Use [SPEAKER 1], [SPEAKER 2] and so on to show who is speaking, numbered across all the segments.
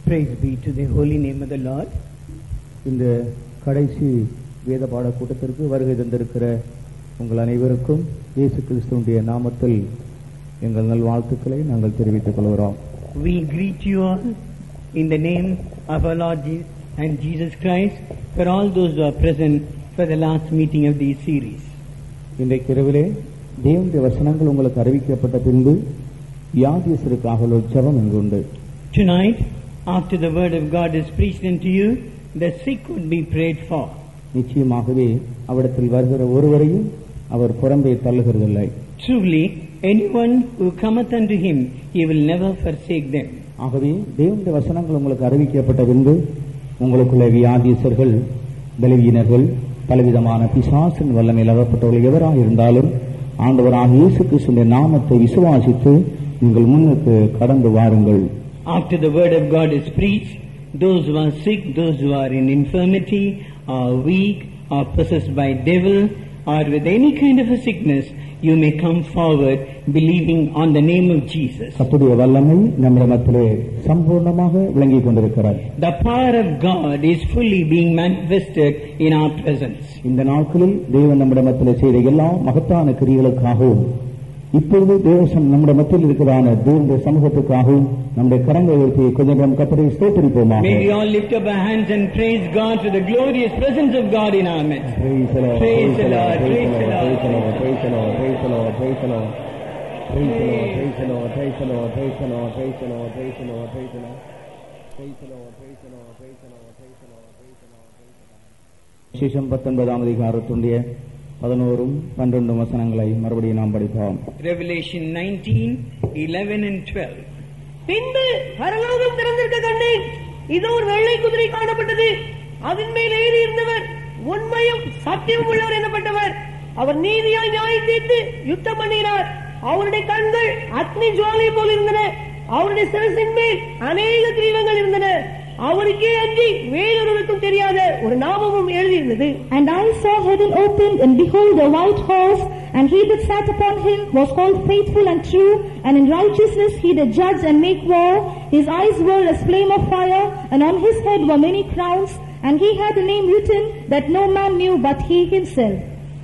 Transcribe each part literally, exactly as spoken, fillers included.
[SPEAKER 1] Praise be to the holy name of the Lord.
[SPEAKER 2] இந்த கடைசி வேத பாட கூட்டத்திற்கு வருகை தந்திருக்கிற உங்கள் அனைவருக்கும் இயேசு கிறிஸ்துவின் நாமத்தில் எங்கள் நல்வாழ்த்துக்களை நாங்கள் தெரிவித்துக் கொள்கிறோம்.
[SPEAKER 1] We greet you all in the name of our Lord and Jesus Christ for all those who are present for the last meeting of this series.
[SPEAKER 2] இன்றைக்கு இரவிலே தேவனுடைய வசனங்கள் உங்களுக்கு அறிவிக்கப்பட்ட பின்பு வியாதியஸ்தருக்காக ஒரு ஜெபம் இங்குண்டு.
[SPEAKER 1] Tonight, after the word of God is preached unto you, the sick would be prayed for.
[SPEAKER 2] நிச்சயமாகவே அவரிடத்தில் வருகிற ஒருவரையும் அவர் புறம்பே தள்ளுகிறதில்லை.
[SPEAKER 1] Truly, anyone who cometh unto him, he will never forsake them.
[SPEAKER 2] ஆகவே தேவனுடைய வசனங்கள் உங்களுக்கு அறிவிக்கப்பட்ட பின்பு உங்களுக்குள்ள வியாதியஸ்தர்கள், பலவீனர்கள், பலவிதமான பிசாசின் வல்லமையில் அகப்பட்டவர்கள் எவராக இருந்தாலும் ஆண்டவராகிய இயேசு கிறிஸ்துவின் நாமத்தை விசுவாசித்து நீங்கள் முன்னுக்கு கடந்து வாருங்கள்.
[SPEAKER 1] After the word of God is preached, those who are sick, those who are in infirmity, are weak, are possessed by devil, or with any kind of a sickness, you may come forward believing on the name of Jesus.
[SPEAKER 2] கர்த்தருடைய வல்லமை நம்மிடத்திலே சம்பூர்ணமாக விளங்கிக் கொண்டிருக்கிறது.
[SPEAKER 1] The power of God is fully being manifested in our presence.
[SPEAKER 2] இந்த நாட்களில் தேவன் நம்மிடத்திலே செய்த எல்லா மகத்தான கிரியைகளுக்காகவும் இப்பொழுது தேவசம் நம்முடைய மத்தியில் இருக்கிறான தேவனுடைய சமூகத்துக்காகவும் நம்முடைய கரங்களை உயர்த்தி கொஞ்சம் நேரம் கர்த்தரை ஸ்தோத்திரிப்போமாக.
[SPEAKER 1] May we all lift up our hands and praise God for the glorious presence of God in our midst.
[SPEAKER 2] Praise the Lord,
[SPEAKER 1] praise the Lord, praise the Lord,
[SPEAKER 2] praise the Lord, praise the Lord, praise the Lord, praise the Lord, praise the Lord, praise the Lord, praise the Lord, praise the Lord, praise the Lord, praise the Lord, praise the Lord, praise the Lord, praise the Lord, praise the Lord, praise the Lord, praise the Lord, praise the Lord. விசேஷம் பத்தொன்பதாம் அதிகாரத்துடைய பதினோரும் பன்னிரண்டும் வசனங்களை மறுபடியும் நாம் படிப்போம்.
[SPEAKER 1] Revelation nineteen, eleven and twelve.
[SPEAKER 3] பின்பு பரலோகம் திறந்திருக்க கண்டேன். இதோ ஒரு வெள்ளை குதிரை காணப்பட்டது. அதன் மேல் ஏறி இருந்தவர் உண்மையும் சத்தியமும் உள்ளவர் எனப்பட்டவர். அவர் நீதியாய் நியாயம் தீர்த்து யுத்தம் பண்ணினார். அவருடைய கண்கள் அக்னி ஜுவாலை போல் இருந்தன. அவருடைய சிரசின் மேல் அநேக கிரீடங்கள் இருந்தன. அவருக்கே அன்றி வேறொருவருக்கும் தெரியாத ஒரு நாமமும் எழுதியிருந்தது.
[SPEAKER 4] And I saw heaven opened, and behold a white horse, and he that sat upon him was called Faithful and True, and in righteousness he did judge and make war. His eyes were as flame of fire, and on his head were many crowns, and he had a name written that no man knew but he himself.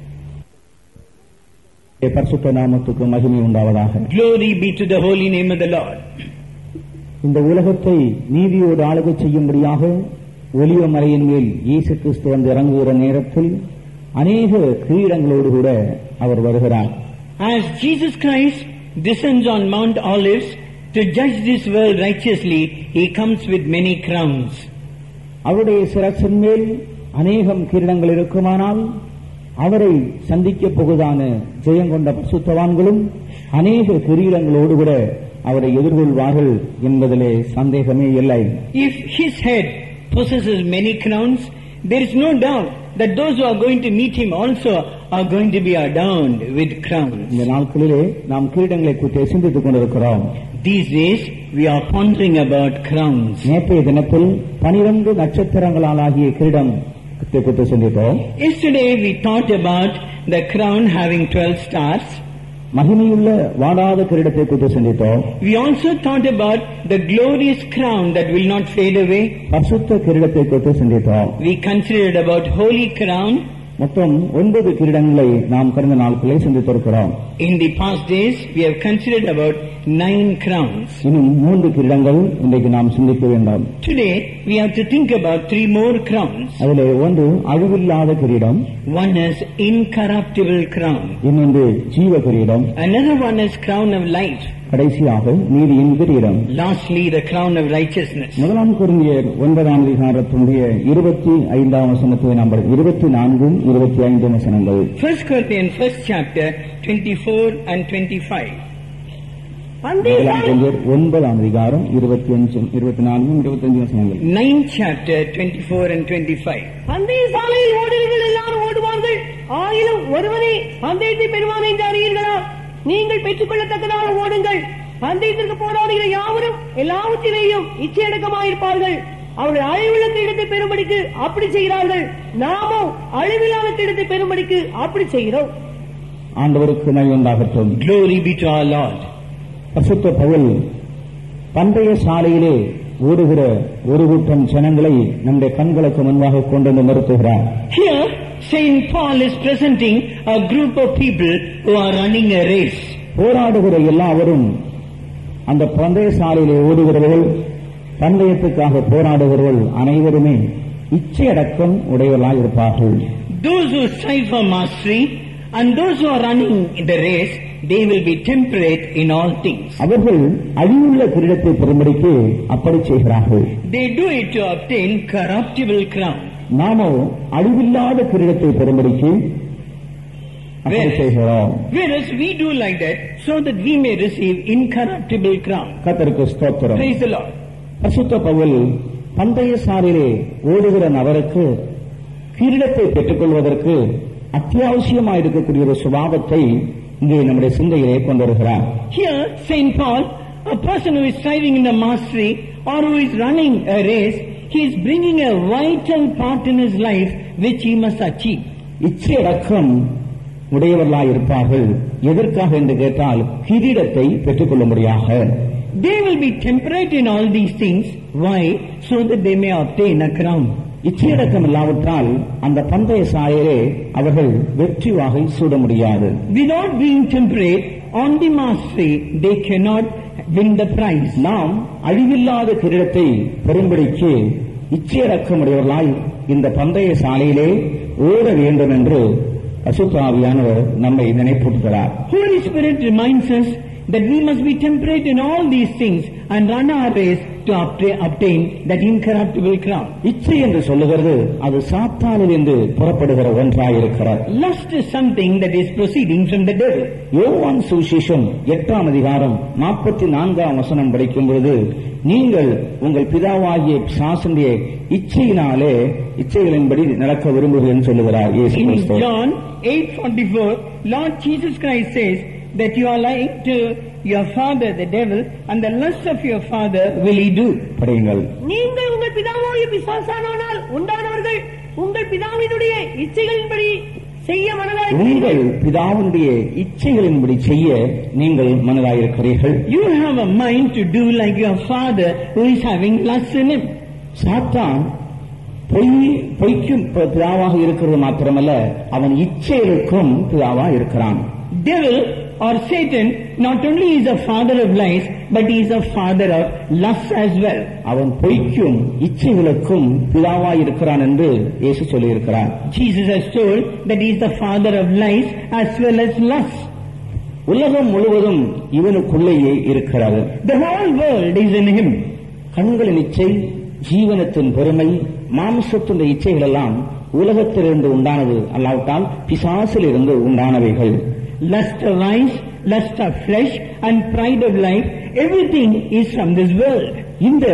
[SPEAKER 2] பரிசுத்த நாமத்துக்கு மகிமை உண்டாவதாக.
[SPEAKER 1] Glory be to the holy name of the Lord.
[SPEAKER 2] இந்த உலகத்தை நீதியோடு ஆளுகை செய்யும்படியாக ஒலிவ மலையின் மேல் இயேசு கிறிஸ்து வந்து இறங்குகிற நேரத்தில் அநேக கிரீடங்களோடு கூட அவர் வருகிறார்.
[SPEAKER 1] As Jesus Christ descends on Mount Olives to judge this world righteously, he comes with many crowns.
[SPEAKER 2] அவருடைய சிரசின் மேல் அநேகம் கிரீடங்கள் இருக்குமானால் அவரை சந்திக்கப் போவதான ஜெயங்கொண்ட பரிசுத்தவான்களும் அநேக கிரீடங்களோடு கூட அவரை எதிர்கொள்வார்கள் என்பதிலே சந்தேகமே இல்லை.
[SPEAKER 1] If his head possesses many crowns, there is no doubt that those who are going to meet him also are going to be adorned with crowns.
[SPEAKER 2] இந்த நாட்களிலே நாம் கிரீடங்களை குறித்து சிந்தித்துக் கொண்டிருக்கிறோம்.
[SPEAKER 1] These days we are pondering about crowns.
[SPEAKER 2] நேற்றைய தினத்தில் பனிரெண்டு நட்சத்திரங்களால் ஆகிய கிரீடம் குறித்து சிந்தித்தோம்.
[SPEAKER 1] Yesterday we thought about the crown having twelve stars.
[SPEAKER 2] மகிமையுள்ள வாடாத கிரீடத்தை குறித்து சிந்தித்தோம்.
[SPEAKER 1] We also thought about the glorious crown that will not fade away.
[SPEAKER 2] பரிசுத்த கிரீடத்தை குறித்து சிந்தித்தோம்.
[SPEAKER 1] We considered about holy crown.
[SPEAKER 2] மொத்தம் ஒன்பது கிரீடங்களை நாம் கடந்த நாட்களே சிந்தித்திருக்கிறோம்.
[SPEAKER 1] In the past days we have considered about nine crowns.
[SPEAKER 2] இன்னும் மூன்று கிரீடங்கள் இன்றைக்கு நாம் சிந்திக்க வேண்டும்.
[SPEAKER 1] Today we have to think about three more crowns.
[SPEAKER 2] அதிலே ஒன்று அழிவில்லாத கிரீடம்,
[SPEAKER 1] One is incorruptible crown.
[SPEAKER 2] இன்னொன்று ஜீவ கிரீடம்,
[SPEAKER 1] Another one is crown of life.
[SPEAKER 2] கடைசியாக நீதியின் கிரீடம்.
[SPEAKER 1] Lastly, the crown of righteousness.
[SPEAKER 2] முதலாம் கொரிந்தியர் ஒன்பதாம் அதிகாரத்தினுடைய இருபத்தி ஐந்தாம் வசனத்தை நாம் இருபத்தி நான்கும் இருபத்தி ஐந்தாம் வசனங்கள்.
[SPEAKER 1] First Corinthians first chapter twenty-four and twenty-five.
[SPEAKER 2] முதலாம் கொரிந்தியர் ஒன்பதாம் அதிகாரம் இருபத்தி அஞ்சு இருபத்தி நான்கும் இருபத்தி அஞ்சு வசனங்கள்.
[SPEAKER 1] Ninth chapter twenty-four and twenty-five.
[SPEAKER 3] பந்தய சாலையில் ஓடுவீர்கள் எல்லாரும் ஓடுவார்கள். ஆயினும் ஒருவனே பந்தயத்தை பெறுவான் என்று அறியீர்களா? நீங்கள் பெற்றுக் கொள்ளத்தக்கதாக ஓடுங்கள். பந்தயத்திற்கு போராடுகிற யாவரும் எல்லாவற்றிலேயும் இச்சையடக்கமாயிருப்பார்கள். அவர்கள் அழிவுள்ள கிரீடத்தை பெறும்படிக்கு அப்படி செய்கிறார்கள். நாமோ அழிவில்லாத கிரீடத்தை பெறும்படிக்கு அப்படி செய்கிறோம்.
[SPEAKER 2] ஆண்டவருக்கு மகிமை உண்டாகட்டும்.
[SPEAKER 1] Glory be to our Lord.
[SPEAKER 2] பரிசுத்த பவுல் பந்தய சாலையிலே ஓடுகிற ஒரு கூட்டம் ஜனங்களை நம்முடைய கண்களுக்கு முன்பாக கொண்டு வந்து நிறுத்துகிறார்.
[SPEAKER 1] Here, Saint Paul is presenting a group of people who are running a race.
[SPEAKER 2] போராடுகிற எல்லாவரும் அந்த பந்தய சாலையிலே ஓடுகிறவர்கள், பந்தயத்துக்காக போராடுகிறவர்கள் அனைவருமே இச்சையடக்கம் உடையவர்களாய் இருப்பார்கள்.
[SPEAKER 1] Those who strive for mastery and those who are running the race, they will be temperate in all things.
[SPEAKER 2] அவர்கள் அழிவுள்ள கிரீடத்தை பெறும்படிக்கு அப்படி செய்கிறார்கள்.
[SPEAKER 1] They do it to obtain corruptible crown.
[SPEAKER 2] நாமோ அழிவில்லாத கிரீடத்தை பெறும்படிக்கு அப்படி செய்கிறோம்.
[SPEAKER 1] Whereas we do like that so that we may receive incorruptible crown.
[SPEAKER 2] கர்த்தருக்கு ஸ்தோத்திரம்.
[SPEAKER 1] Praise the Lord.
[SPEAKER 2] பரிசுத்த பவுல் பந்தய சாலையிலே ஓடுகிற நபருக்கு கிரீடத்தை பெற்றுக் கொள்வதற்கு அத்தியாவசியமாக இருக்கக்கூடிய ஒரு சுபாவத்தை இங்கே நம்முடைய சிந்தையிலே கொண்டு வருகிறார்.
[SPEAKER 1] Here, Saint Paul, a person who is striving in the mastery or who is running a race, he is bringing a vital part in his life which he must achieve.
[SPEAKER 2] இச்சையடக்கம் உடையவர்களாய் இருப்பார்கள். எதற்காக என்று கேட்டால் கிரீடத்தை பெற்றுக் கொள்ளும்படியாக.
[SPEAKER 1] They will be temperate in all these things. Why? So that they may obtain a crown.
[SPEAKER 2] இச்சையடக்கம் இல்லாவிட்டால் அந்த பந்தய சாலையிலே அவர்கள் வெற்றி வாகை சூட முடியாது.
[SPEAKER 1] Without being temperate on the mastery, they cannot win the prize.
[SPEAKER 2] நாம் அழிவில்லாத கிரீடத்தை பெறும்படிக்கு இச்சையடக்கம் உடையவர்களாய் இந்த பந்தய சாலையிலே ஓட வேண்டும் என்று பரிசுத்த ஆவியானவர் நம்மை நினைப்பூட்டுகிறார்.
[SPEAKER 1] Holy Spirit reminds us that we must be temperate in all these things and run our race to obtain that incorruptible crown.
[SPEAKER 2] இச்சை என்று சொல்லுகிறது அது சாத்தானில் இருந்து புறப்படுகிற ஒன்றாயிருக்கிறார்.
[SPEAKER 1] Lust is something that is proceeding from the devil.
[SPEAKER 2] யோவான் சுவிசேஷம் எட்டாம் அதிகாரம் நாற்பத்தி நான்காம் வசனம் படிக்கும் பொழுது, நீங்கள் உங்கள் பிதாவாகிய பிசாசுடைய இச்சையினாலே இச்சைகளின்படி நடக்க விரும்புகிறேன் சொல்லுகிறார் இயேசு கிறிஸ்து.
[SPEAKER 1] In John eight forty-four, Lord Jesus Christ says that you are like to your father the devil and the lust of your father will he do.
[SPEAKER 2] படியுங்கள்.
[SPEAKER 3] நீங்கள் உங்கள் பிதாவாகிய பிசாசானால் உண்டானவர்கள் உங்கள் பிதாவினுடைய இச்சைகளின்படி செய்ய மனதாய்
[SPEAKER 2] உங்கள் பிதாவினுடைய இச்சைகளின்படி செய்ய நீங்கள் மனதாயிருக்கிறீர்கள்.
[SPEAKER 1] You have a mind to do like your father who is having lust in him.
[SPEAKER 2] சாத்தான் பொய் பொய்க்கும் பிதாவாக இருக்கிறது மாத்திரமல்ல, அவன் இச்சைகளுக்கும் பிதாவாக இருக்கிறான்.
[SPEAKER 1] Devil or Satan not only is a father of lies, but he is a father of lust as well.
[SPEAKER 2] அவன் பொய்க்கும் இச்சைகளுக்கும் பிதாவாய் இருக்கிறான் என்று இயேசு சொல்லியிருக்கிறார்.
[SPEAKER 1] Jesus has told that he is the father of lies as well as lust.
[SPEAKER 2] உலகம் முழுவதும் இவனுக்குள்ளேயே இருக்கிறது.
[SPEAKER 1] The whole world is in him.
[SPEAKER 2] கண்களின் இச்சை, ஜீவனத்தின் பெருமை, மாம்சத்தின் இச்சைகள் எல்லாம் உலகத்திலிருந்து உண்டானது அல்லாவிட்டால் பிசாசில் இருந்து உண்டானவைகள்.
[SPEAKER 1] Lust of eyes, lust of flesh and pride of life, everything is from this world.
[SPEAKER 2] இந்த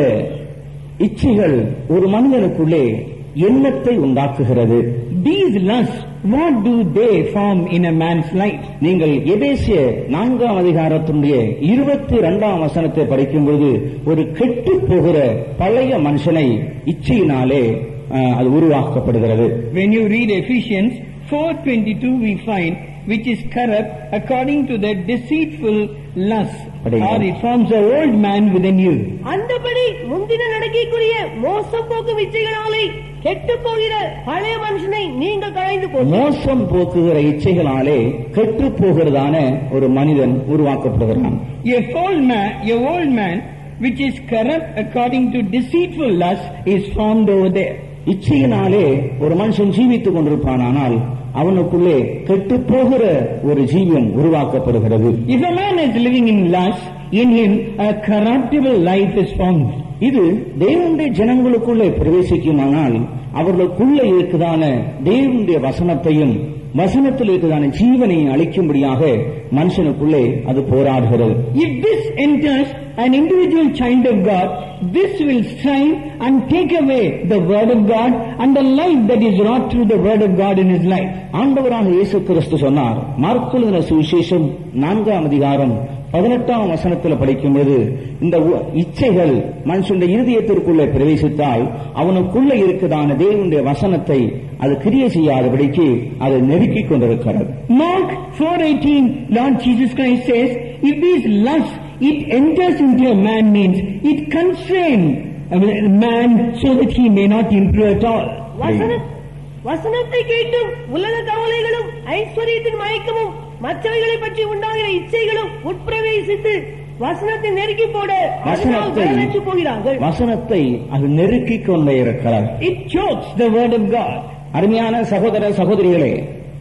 [SPEAKER 2] இச்சைகள் ஒரு மனிதனுக்குள்ளே எண்ணத்தை உண்டாக்குகிறது.
[SPEAKER 1] These lusts, what do they form in a man's life?
[SPEAKER 2] நீங்கள் எபேசிய நான்காம் அதிகாரத்தினுடைய இருபத்தி இரண்டாம் வசனத்தை படிக்கும்போது ஒரு கெட்டு போகிற பழைய மனுஷனை இச்சையினாலே அது உருவாக்கப்படுகிறது.
[SPEAKER 1] When you read Ephesians four twenty-two, we find which is corrupt according to the deceitful lust, or it forms an old man within you.
[SPEAKER 3] அந்தபடி முந்தின நடக்கைக்குரிய மோசம் போக்கும் இச்சைகளாலே கெட்டு போகிற பழைய மனுஷனை நீங்கள் களைந்து போட்டு
[SPEAKER 2] மோசம் போக்குகிற இச்சைகளாலே கெட்டு போகிறதான ஒரு மனிதன் உருவாக்கப்படுகிறான்.
[SPEAKER 1] A old man, a old man which is corrupt according to deceitful lust is formed over there.
[SPEAKER 2] இச்சையினாலே ஒரு மனுஷன் ஜீவித்துக் கொண்டிருப்பானால் அவனுக்குள்ளே கெட்டு போகிற ஒரு ஜீவன் உருவாக்கப்படுகிறது.
[SPEAKER 1] If a man is living in lust, in him a corruptible life is formed.
[SPEAKER 2] இது தேவனுடைய ஜனங்களுக்குள்ளே பிரவேசிக்குமானால் அவர்களுக்குள்ளே இருக்குதான தேவனுடைய வசனத்தையும் வசனத்தில் இருக்குதான ஜீவனையும் அளிக்கும்படியாக மனுஷனுக்குள்ளே அது போராடுகிறது.
[SPEAKER 1] If this enters an individual child of God, this will strive and take away the word of God and the life that is wrought through the word of God in his life.
[SPEAKER 2] ஆண்டவராக இயேசு கிறிஸ்து சொன்னார், mark எழுதின சுவிசேஷம் நான்காம் அதிகாரம் பதினெட்டாம் வசனத்தில் படிக்கும்போது, இந்த இச்சைகள் மனுஷனுடைய இருதயத்திற்குள்ளே பிரவேசித்தால் அவனுக்குள்ளே இருக்குதான தேவனுடைய வசனத்தை அது கிரியை செய்யாதபடிக்கு அது நெருக்கிக் கொண்டிருக்கிறது.
[SPEAKER 1] Mark four eighteen, Lord Jesus Christ says, if these lusts it enters into a man means it constrains man so that he may not improve at all.
[SPEAKER 3] வசன- வசனத்தை கேட்டும் உலக கவலைகளும் ஐஸ்வர்யத்தின் மயக்கமும் மற்றவைகளை பற்றி உண்டாகிற இச்சைகளும் உட்பிரவேசித்து வசனத்தை நெருக்கி போட அதனால் பயனற்று போகிறார்கள்.
[SPEAKER 2] வசனத்தை அது நெருக்கிக் கொண்டே இருக்கிறார்.
[SPEAKER 1] It chokes the word of God.
[SPEAKER 2] அருமையான சகோதர சகோதரிகளே,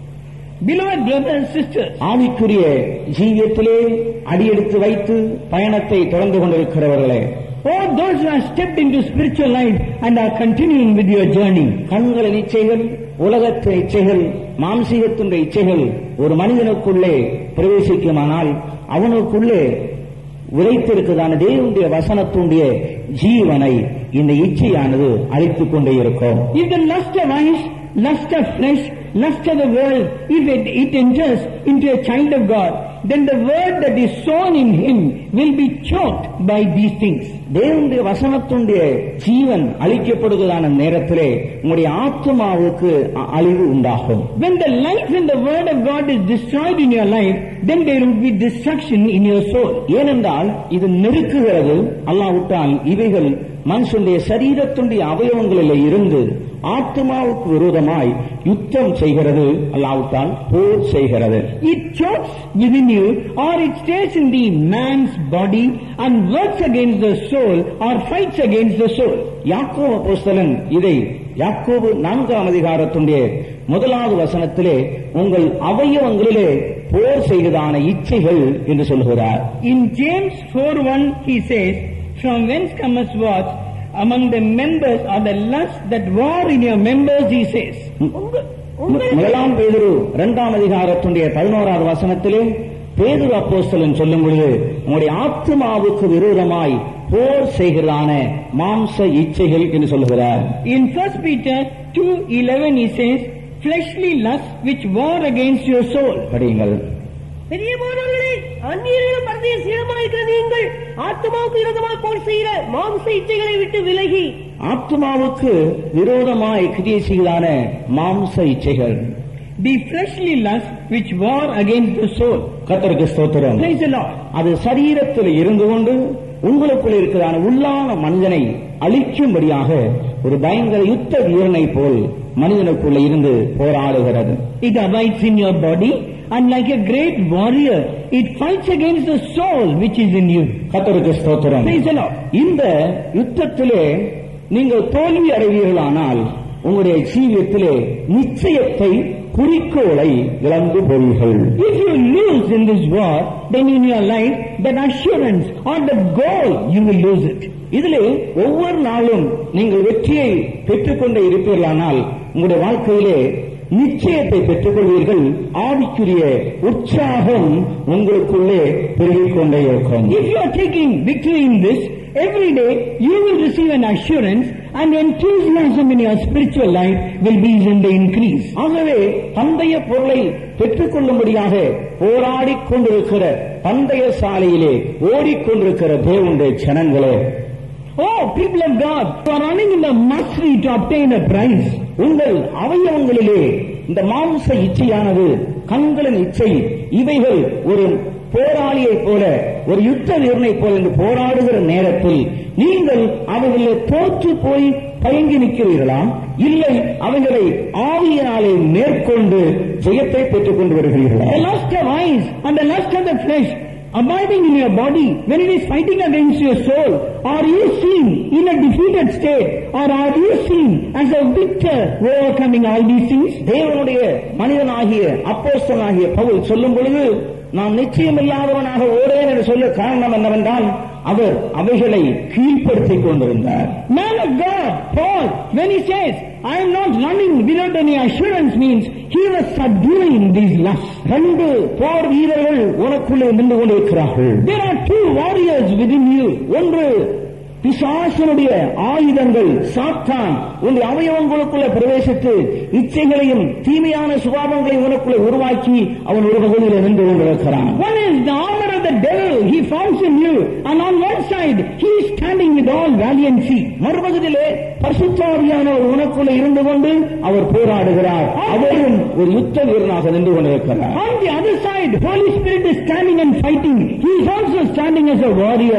[SPEAKER 1] Beloved brothers and sisters,
[SPEAKER 2] ஆவிக்குரிய ஜீவியத்திலே அடியெடுத்து வைத்து பயணத்தை தொடர்ந்து கொண்டிருக்கிறவர்களே,
[SPEAKER 1] all those who have stepped into spiritual life and are continuing with your journey,
[SPEAKER 2] கண்களின் இச்சைகள், உலகத்தின் இச்சைகள், மாம்சீகத்தின் இச்சைகள் ஒரு மனிதனுக்குள்ளே பிரவேசிக்குமானால் அவனுக்குள்ளே உரைத்திருக்கிறதான தேவனுடைய வசனத்துடைய ஜீவனை இந்த இச்சையானது அழித்துக் கொண்டே இருக்கும்.
[SPEAKER 1] if the lust of eyes, lust of flesh, lust of the world, if it, it enters into a child of God, then the word that is sown in him will be choked by these things.
[SPEAKER 2] தேவனுடைய வசனத்துடைய ஜீவன் அழிக்கப்படுவதான நேரத்திலே உங்களுடைய ஆத்மாவுக்கு அ- அழிவு உண்டாகும்.
[SPEAKER 1] When the life in the word of God is destroyed in your life, then there will be destruction in your soul.
[SPEAKER 2] ஏனென்றால் இது நெருக்குகிறது. அல்லாவிட்டால் இவைகள் மனுஷனுடைய சரீரத்துடைய அவயவங்களிலே இருந்து ஆத்மாவுக்கு விரோதமாய் யுத்தம் செய்கிறது. அல்லாவிட்டால் போர் செய்கிறது.
[SPEAKER 1] It chokes within you, or it stays in the man's body and works against the soul or fights against the soul.
[SPEAKER 2] யாக்கோபு அப்போஸ்தலன் இதை யாக்கோபு நான்காம் அதிகாரத்துடைய முதலாவது வசனத்திலே உங்கள் அவயவங்களிலே போர் செய்வதான இச்சைகள் என்று சொல்கிறார்.
[SPEAKER 1] In James four one he says, from whence cometh what among the members are the lusts that war in your members, he says.
[SPEAKER 3] உங்க-
[SPEAKER 2] மு-
[SPEAKER 3] உங்களுக்கு
[SPEAKER 2] முதலாம் பேதுரு இரண்டாம் அதிகாரத்துடைய பதினோராவது வசனத்திலே பேதுரு அப்போஸ்தலன் சொல்லும் பொழுது உங்களுடைய ஆத்மாவுக்கு விரோதமாய் போர் செய்கிறதான மாம்ச இச்சைகள் என்று சொல்லுகிறார்.
[SPEAKER 1] In First Peter two eleven he says, fleshly lusts which war against your soul.
[SPEAKER 2] படியுங்கள்.
[SPEAKER 3] பெரியமானவர்களே, அந்நியர்களும் பரதேச சீடமாயிருக்கிற நீங்கள் ஆத்மாவுக்கு விரோதமாய் போர் செய்கிற மாம்ச இச்சைகளை விட்டு விலகி
[SPEAKER 2] ஆத்மாவுக்கு விரோதமாய் கிரியை செய்தான மாம்ச இச்சைகள்,
[SPEAKER 1] The fleshly lusts which war against the soul.
[SPEAKER 2] கர்த்தருக்கு ஸ்தோத்திரம்.
[SPEAKER 1] Praise the Lord.
[SPEAKER 2] அது சரீரத்தில் இருந்து கொண்டு உங்களுக்குள் இருக்கிறதான உள்ளான மனிதனை அழிக்கும்படியாக ஒரு பயங்கர யுத்த வீரனை போல் மனிதனுக்குள்ள இருந்து போராடுகிறது.
[SPEAKER 1] It abides in your body, and like a great warrior, it fights against the soul which is in you.
[SPEAKER 2] கர்த்தருக்கு ஸ்தோத்திரம்.
[SPEAKER 1] Praise the Lord.
[SPEAKER 2] இந்த யுத்தத்திலே நீங்கள் தோல்வி அடைவீர்களானால் உங்களுடைய ஜீவியத்திலே நிச்சயத்தை, குறிக்கோளை இழந்து போவீர்கள்.
[SPEAKER 1] If you lose in this war, then in your life, that assurance or the goal, you will lose it.
[SPEAKER 2] இதிலே ஒவ்வொரு நாளும் நீங்கள் வெற்றியை பெற்றுக்கொண்டே இருப்பீர்களானால் உங்களுடைய வாழ்க்கையிலே நிச்சயத்தை பெற்றுக் கொள்வீர்கள். ஆவிக்குரிய உற்சாகம் உங்களுக்குள்ளே பெருகிக் கொண்டே இருக்கும்.
[SPEAKER 1] If you are taking victory in this, every day you will receive an assurance, and enthusiasm in your spiritual life will be in the increase.
[SPEAKER 2] ஆகவே பந்தய பொருளை பெற்றுக் கொள்ளும்படியாக போராடிக் கொண்டிருக்கிற பந்தய சாலையிலே ஓடிக்கொண்டிருக்கிற தேவனுடைய ஜனங்களே,
[SPEAKER 1] Oh, people of God, you are running in the mastery to obtain a prize.
[SPEAKER 2] உங்கள் அவயவங்களிலே இந்த மாம்ச இச்சையானது, கண்களின் இச்சை, இவைகள் ஒரு போராளியைப் போல, ஒரு யுத்த வீரனைப் போல என்று போராடுகிற நேரத்தில் நீங்கள் அவைகளை தோற்று போய் தயங்கி நிற்கிறீர்களா? இல்லை, அவைகளை ஆவியினாலே மேற்கொண்டு ஜெயத்தை பெற்றுக் கொண்டு வருகிறீர்களா?
[SPEAKER 1] The lust of eyes and the lust of the flesh abiding in your body, when it is fighting against your soul, are you seen in a defeated state, or are you seen as a victor overcoming all these things?
[SPEAKER 2] தேவனுடைய மனிதனாகிய அப்போஸ்தலனாகிய பவுல் சொல்லும் பொழுது, நான் நிச்சயமில்லாதவனாக Odean என்று சொல்ல காரணம் என்னவென்றால் அவர் அவைகளை கீழ்ப்படுத்திக் கொண்டிருந்தார்.
[SPEAKER 1] Man of God, Paul, when he says, I am not running without any assurance, means he was subduing these lusts.
[SPEAKER 2] ரெண்டு போர் வீரர்கள் உனக்குள்ளே நின்று கொண்டிருக்கிறார்கள்.
[SPEAKER 1] There are two warriors within you.
[SPEAKER 2] ஒன்று பிசாசனுடைய ஆயுதங்கள், சாத்தான் உன்னுடைய அவயவங்களுக்குள்ள பிரவேசித்து இச்சைகளையும் தீமையான சுபாவங்களையும் உனக்குள்ளே உருவாக்கி அவன் ஒரு பகுதியில் நின்று கொண்டிருக்கிறான்.
[SPEAKER 1] One is the armor of the devil, he forms in you, and on one side he is standing with all valiancy.
[SPEAKER 2] மறுபகுதியிலே பரிசுத்தாவியானவர் உனக்குள்ளே இருந்து கொண்டு அவர் போராடுகிறார். அவரும் ஒரு யுத்த வீரனாக நின்று கொண்டிருக்கிறார்.
[SPEAKER 1] On the other side, Holy Spirit is standing and fighting. He is also standing as a warrior.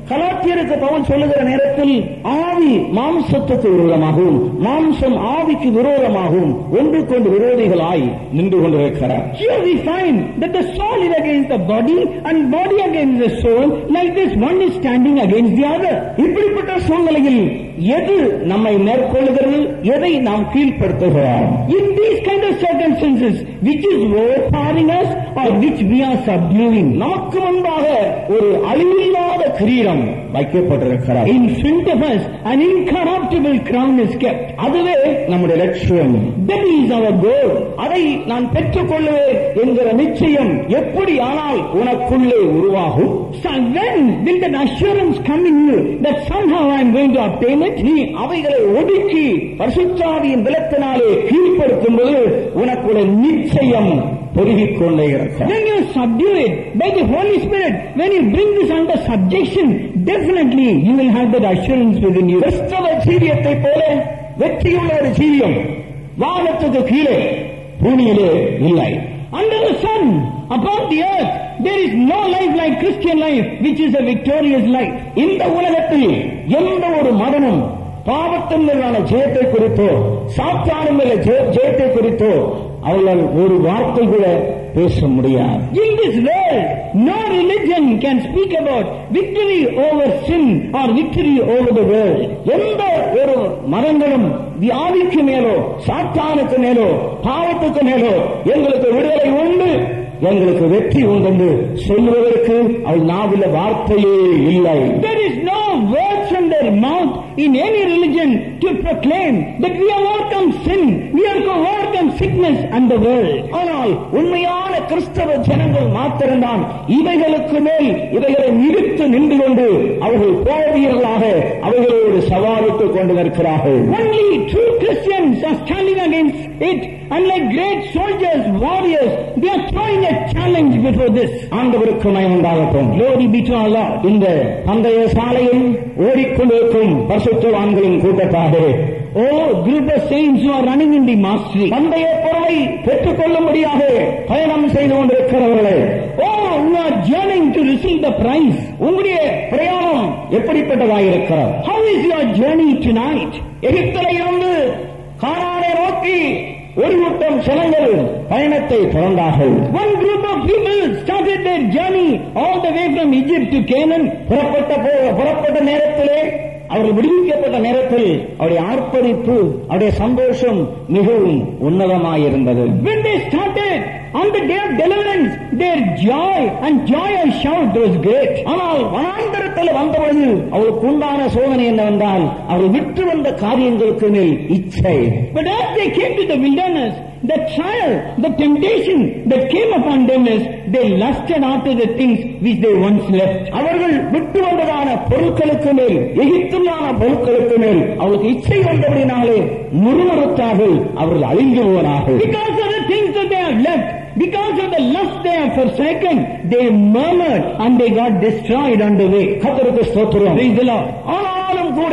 [SPEAKER 2] கலாத்தியருக்கு Pavul சொல்லுகிற நேரத்தில் ஆவி மாம்சத்துக்கு விரோதமாகவும் மாம்சம் ஆவிக்கு விரோதமாகவும் ஒன்றுக்கொண்டு விரோதிகளாய் நின்று கொண்டிருக்கிறார்.
[SPEAKER 1] Here we find that the soul is against the body and body against the soul, like this one is standing against the other.
[SPEAKER 2] இப்படிப்பட்ட சூழ்நிலையில் எது நம்மை மேற்கொள்ளுகிறது, எதை நாம் கீழ்ப்படுத்துகிறோம்?
[SPEAKER 1] In these kind of circumstances, which is overpowering us or which we are subduing?
[SPEAKER 2] நமக்கு முன்பாக ஒரு அழிவில்லாத கிரீடம் வைக்கப்பட்டிருக்கிறார்.
[SPEAKER 1] In front of us, an incorruptible crown is kept.
[SPEAKER 2] அதுவே நம்முடைய லட்சியம்.
[SPEAKER 1] That is our goal.
[SPEAKER 2] அதை நான் பெற்றுக் கொள்ளுவேன் என்கிற நிச்சயம் எப்படி ஆனால் உனக்குள்ளே உருவாகும்?
[SPEAKER 1] So when will that assurance come in you that somehow I am going to obtain it?
[SPEAKER 2] நீ அவைகளை ஒடுக்கி பரிசுத்தாவியின் பலத்தினாலே கீழ்ப்படுத்தும் போது உனக்குள்ள நிச்சயம் பெருகிக் கொண்டே இருக்கும்.
[SPEAKER 1] When you subdue it by the Holy Spirit, when you bring this under subjection, definitely you will have that assurance within you.
[SPEAKER 2] கிறிஸ்தவ ஜீவியத்தை போல வெற்றியுள்ள ஒரு ஜீவியம் வானத்துக்கு கீழே பூமியிலே இல்லை.
[SPEAKER 1] Under the sun, upon the earth, there is no life like Christian life, which is a victorious life.
[SPEAKER 2] இந்த உலகத்தில் எந்த ஒரு மதமும் பாவத்தின் மீதான ஜெயத்தை குறித்தோ சாத்தானின் மேல ஜெயத்தை குறித்தோ அவர்கள் ஒரு வார்த்தை கூட பேச முடியாது.
[SPEAKER 1] In this world, no religion can speak about victory over sin or victory over the world.
[SPEAKER 2] எந்த ஒரு மதங்களும் வியாதிக்கு மேலோ சாத்தானுக்கு மேலோ பாவத்துக்கு மேலோ எங்களுக்கு விடுதலை உண்டு, எங்களுக்கு வெற்றி உண்டு என்று சொல்லுவதற்கு அவள் நாவில வார்த்தையே இல்லை.
[SPEAKER 1] There is no word from their mouth in any religion to proclaim that we have overcome sin, we have overcome sickness and the world.
[SPEAKER 2] ஆனால் உண்மையான கிறிஸ்தவ ஜனங்கள் மாத்திரம்தான் இவைகளுக்கு மேல் இவைகளை நிறுத்து நின்று கொண்டு அவர்கள் போவீர்களாக அவைகளோடு சவாலுக்கு கொண்டு நிற்கிறார்கள்.
[SPEAKER 1] Only true Christians are standing against it, and like great soldiers, warriors, they are throwing a challenge before this.
[SPEAKER 2] ஆண்டவருக்கு மகிமை உண்டாகட்டும்.
[SPEAKER 1] Glory be to our Lord.
[SPEAKER 2] இந்த பந்தய சாலையில் ஓடிக்கொண்டிருக்கும் பரிசுத்தவான்களின் கூட்டத்தாக,
[SPEAKER 1] oh group of saints who are running in the mastery,
[SPEAKER 2] பந்தய பொருளை பெற்றுக் கொள்ளும்படியாக பயணம் செய்து கொண்டிருக்கிறவர்களே,
[SPEAKER 1] oh who are journeying to receive the prize,
[SPEAKER 2] உங்களுடைய பிரயாணம் எப்படிப்பட்டதாயிருக்கிறது?
[SPEAKER 1] how is your journey tonight?
[SPEAKER 2] எகிப்திலே இருந்து கானானை நோக்கி ஒரு கூட்டம் ஜனங்கள் பயணத்தை தொடர்ந்தார்கள்.
[SPEAKER 1] One group of people started their journey all the way from Egypt to Canaan.
[SPEAKER 2] புறப்பட்ட புறப்பட்ட நேரத்திலே அவர்கள் விடுவிக்கப்பட்ட நேரத்தில் அவருடைய ஆர்ப்பரிப்பு, அவருடைய சந்தோஷம் மிகவும் உன்னதமாயிருந்தது.
[SPEAKER 1] When they started on the day of deliverance, their joy and joy and shout was great.
[SPEAKER 2] ஆனால் வனாந்தரத்தில் வந்தபொழுது அவளுக்கு உண்டான சோதனை என்னவென்றால் அவர்கள் விட்டு வந்த காரியங்களுக்கு மேல் இச்சை.
[SPEAKER 1] But as they came to the wilderness, the trial, the temptation that came upon them is they lusted after the things which they once left.
[SPEAKER 2] அவர்கள் விட்டு வந்ததான பொருட்களுக்கு மேல், எகிப்திலான பொருட்களுக்கு மேல் அவளுக்கு இச்சை வந்தபடினாலே முறுமுறுத்தார்கள், அவர்கள் அழிந்து போனார்கள்.
[SPEAKER 1] Because of the things that they have left, because of the lust they have forsaken, they murmured and they got destroyed on the way.
[SPEAKER 2] கர்த்தருக்கு ஸ்தோத்திரம்.
[SPEAKER 1] Praise the Lord.
[SPEAKER 2] ஆனாலும் கூட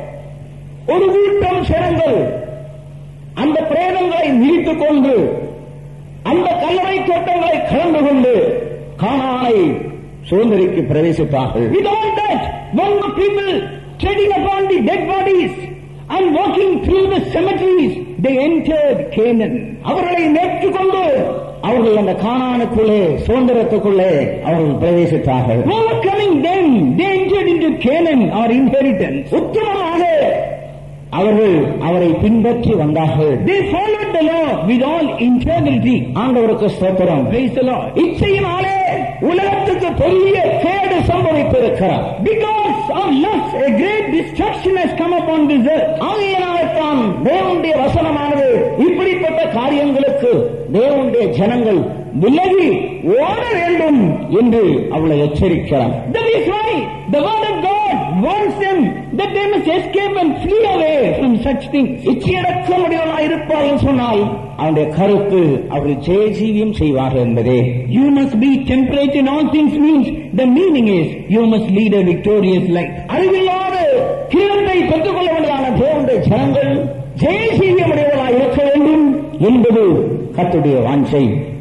[SPEAKER 2] ஒரு கூட்டம் ஜனங்கள் அந்த பிரேதங்களை மீட்டுக் கொண்டு அந்த கல்லறை தோட்டங்களை கலந்து கொண்டு கானானை சுதந்திரிக்கு பிரவேசித்தார்கள்.
[SPEAKER 1] With all that, when the people treading upon the dead bodies and walking through the cemeteries, they entered Canaan.
[SPEAKER 2] அவர்களை மேற்கொண்டு அவர்கள் அந்த கானானுக்குள்ளே சுதந்திரத்துக்குள்ளே அவர்கள் பிரவேசித்தார்கள்.
[SPEAKER 1] Overcoming them, they entered into Canaan, our inheritance.
[SPEAKER 2] உத்தமமாக அவர்கள் அவரை பின்பற்றி வந்தார்கள்.
[SPEAKER 1] They followed the law with all integrity.
[SPEAKER 2] ஆண்டவருக்கு ஸ்தோத்திரம்.
[SPEAKER 1] Praise the Lord.
[SPEAKER 2] இச்சையினாலே உலகத்துக்கு பெரிய கேடு சம்பவித்திருக்கிறார்.
[SPEAKER 1] Because of lust, a great destruction has come upon this earth.
[SPEAKER 2] ஆகையினால்தான் தேவனுடைய வசனமானது இப்படிப்பட்ட காரியங்களுக்கு தேவனுடைய ஜனங்கள் விலகி ஓட வேண்டும் என்று அவளை எச்சரிக்கிறார்.
[SPEAKER 1] That is why the word of God warns them that they must escape and flee away from such things.
[SPEAKER 2] இச்சையடக்க முடியவனாக இருப்பார் என்று சொன்னால் அவனுடைய கருத்து அவர்கள் ஜெயஜீவியம் செய்வார்கள் என்பதே.
[SPEAKER 1] You must be temperate in all things means the meaning is you must lead a victorious life.
[SPEAKER 2] அறிவில்லாத கிரீடத்தை பெற்றுக் கொள்ள வேண்டியதான தேவனுடைய ஜனங்கள் ஜெயஜீவியம் உடையவர்களாக இருக்க வேண்டும் என்பது கர்த்தருடைய வாஞ்சை.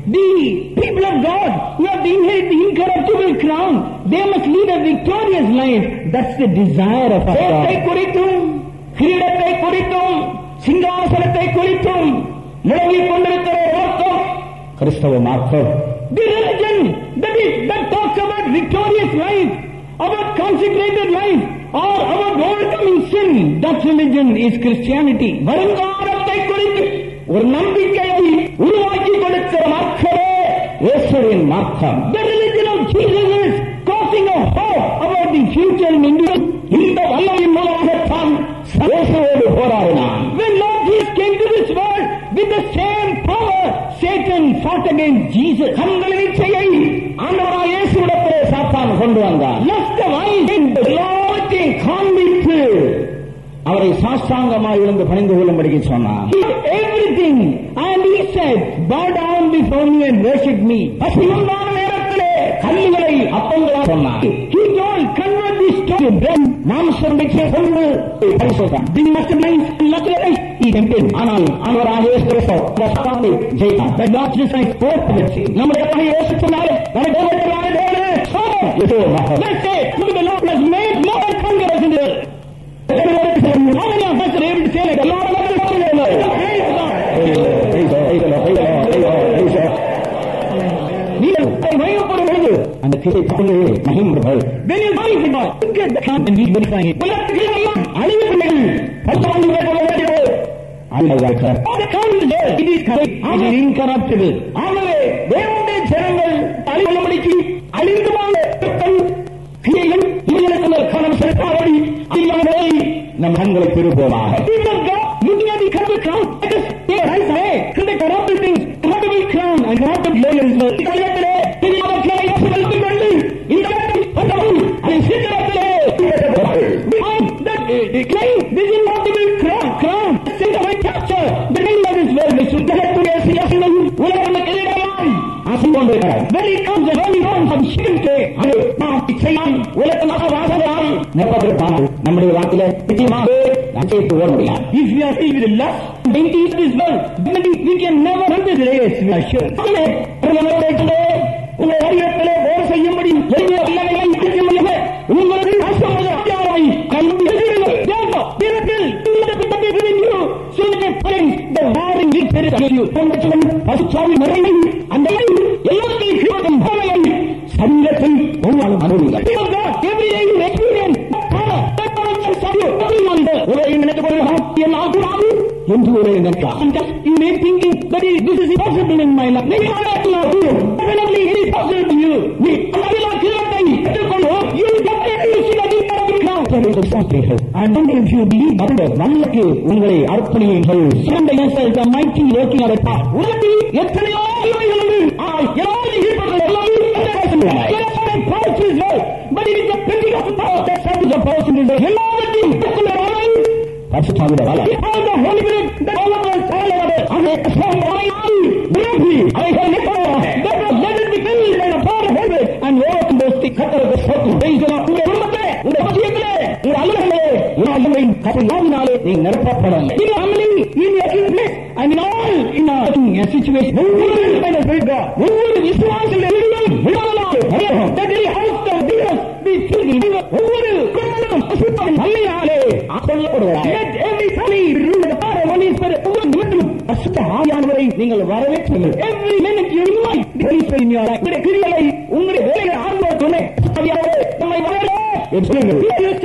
[SPEAKER 1] The people of God who have to inherit the incorruptible crown, they must lead a victorious life. That's the desire of our God. குறித்தும் கிரீடத்தை குறித்தும் சிங்காசனத்தை குறித்தும் முழங்கிக் கொண்டிருக்கிற மார்க்கம் கிறிஸ்தவ மார்க்கம். The religion that is that talks about victorious life, about consecrated life, or about overcoming sin, that religion is Christianity. வருங்காலத்தை குறித்து ஒரு நம்பிக்கையை உருவாக்கி கொடுக்கிற மார்க்கமே இயேசுவின் மார்க்கம். The religion of Jesus is causing a hope about the future in India. இந்த வல்லமையின் மூலமாகத்தான் இயேசுவோடு போராடினான். When Lord Jesus came to this world with the same power, Satan fought against Jesus. கண்களின் இச்சையை ஆண்டவராகிய இயேசுவிடத்திலே சாத்தான் கொண்டு வந்தான். Lust of eyes எல்லாவற்றையும் காண்பித்து அவரை சாஷ்டாங்கமாய் விழுந்து பணிந்து கொள்ளும்படிக்கு சொன்னார். Everything and he said, bow down before me and worship me. பசியுண்டான நேரத்திலே கல்லுகளை அப்பங்களாக சொன்னார். He told, convert this stone to bread. மாம்சம் பிச்சை கொண்டு பரிசோதனை. This must be not right. He tempted. ஆனால் ஆண்டவராகிய இயேசு கிறிஸ்து சாத்தானை ஜெயித்தார். The Lord Jesus spoke to us. நம்முடைய இயேசு சொன்னார், நம்ம தேவனாகிய தேவனே சோதம். Let's say, the Lord has made more conquerors in the world. How many of us are able to say like the Lord of the Lord? Praise God. Praise God. Praise God. Praise God. Praise God. நீங்கள் மகிமைப்படும் பொழுது அந்த கிளை பங்கு மகிழ்ந்தவர்கள். When you magnify God, look at the camp and we verify it. உலகத்தில் எல்லாம் அழிவு பிள்ளைகள் பத்து ஆண்டு வேண்டுகிறது. ஆண்டவர் all the count is there. It is correct. It is incorruptible. ஆகவே தேவனுடைய ஜனங்கள் அழிவுள்ளபடிக்கு அழிந்து வாழ்ந்த கிரியைகள் இவர்களுக்கு கவனம் செலுத்தாதபடி அழியாதே நம் கண்களை திருப்போமாக. Looking at the corrupt crown, let us stay right away to the corrupt things, corruptible crown and corruptible glorious world. கலியத்திலே திருமாவத்திலே இயேசுவின் கொண்டு இந்த பட்டமும் அதை சீக்கிரத்திலே behind that decline, this incorruptible crown, crown, center of capture, the ring of this world, the சுத்தகத்துடைய சியாசனம் உலகம் கிரீடமாய் ஆசிக்கொண்டிருக்கிறார். When it comes the holy one from சிறுக்கே அது நாம் இச்சையால் உலகமாக வாசகரால் நிரப்பப்பட்டிருப்பார்கள். நம்முடைய வாழ்க்கையில நிச்சயமாக அச்சைத்து ஓட முடியாது. If we are filled with lust and envy of this world, then we can never run this race. We are sure. உங்கள் அறிவியத்திலே போர் செய்யும்படி உங்களுக்கு ஆசைப்பட்ட அத்தியாரை கல்வி எழுதுங்கள். பசுச்சாமி நிறைய அந்த எல்லாத்தையும் கிழக்கும் போவையை சரீரத்தில் ஒருவாளும் அனுபவிகள். என்று ஒரு நினைக்கலாம். You may thinking that this is impossible in my life. Definitely it is possible to you. நீ அல்லாஹ்வின் கிருபையை பெற்றுக்கொண்டு you definitely see the deep of the crown. And then if you believe that வல்லக்கு உங்களை அர்ப்பணியுங்கள். Surrender yourself to the mighty working of the power. உலகில் எத்தனையோ இவைகள் உண்டு. எல்லாரும் இருப்பது எல்லாம் but it is the Pentecost power that sends the power to the எல்லாவற்றையும் பரிசுத்தாவிய வல்ல all the holy spirit that all of us all of us are a strong army brave I have never that was let it be filled by the power of heaven and walk in those thick cutters of soul praise the Lord. உங்கள் குடும்பத்திலே உங்கள் பசியத்திலே உங்கள் அலுவலகத்திலே எல்லாத்தையும் கருணையினாலே நீ நிரப்பப்படும். In your family, in your place and in all in a situation ஒவ்வொரு by the spirit God ஒவ்வொரு விசுவாசத்திலே விடுதலாக that very house of Jesus be filled with ஒவ்வொரு குடும்பமும் பரிசுத்தம் வல்லமையாலே ஆசைப்படுவார். Let every family rule the power of Holy Spirit. ஒவ்வொரு வீட்டிலும் பரிசுத்த ஆவியானவரை நீங்கள் வரவேற்றுங்கள். Every minute you invite the Holy Spirit in your life. உங்களுடைய கிரியைகளை உங்களுடைய வேலைகளை ஆரம்பம் சொன்னே ஆவியானவரே நம்மை வரவே என்று சொல்லுங்கள்.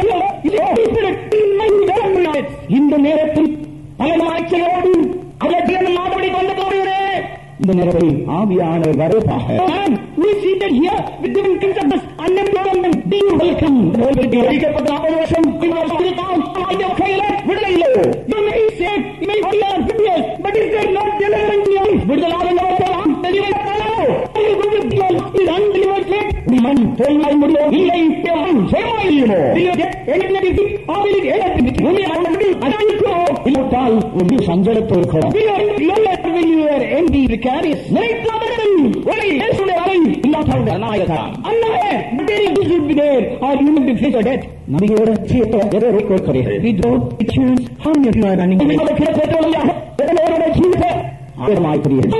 [SPEAKER 1] இந்த நேரத்தில் பலமாய்ச்சலோடு அவர்கள் நாடுபடி கொண்டு போகிறே இந்த நேரத்தில் ஆவியானவர் வரப்பாக we seated here with the kings of this unemployment being welcome அளிக்கப்பட்ட நாற்பது வருஷம் விடுதலை இல்லை. You may say you may be here fifty years but is there not deliverance in your life? விடுதலாக நடக்கலாம் தெளிவாக is undelivered faith. நீ மண் தோல்வாய் முடியும் இல்லை சேவாய் இல்லையோ எழுதி ஆவியில் எழுதி உண்மையை மறந்து அடைக்கோ இல்லத்தால் ஒரு சஞ்சலத்தோ இருக்கிறோம். When you are empty, precarious, நினைத்தார்கள் ஒளி இயேசுவின் அறை இல்லாதவர்கள் அநாயகராம் அண்ணாவே material goods will be there or you will be faced with death. நபியோட சீட்டை எதை கொடுக்கிறீர்கள்? We don't choose how many of you are running. நபியோட கிட்ட பெற்றோர்களாக எதனோட சீட்டை
[SPEAKER 2] ஆயிரமாய் புரியுது.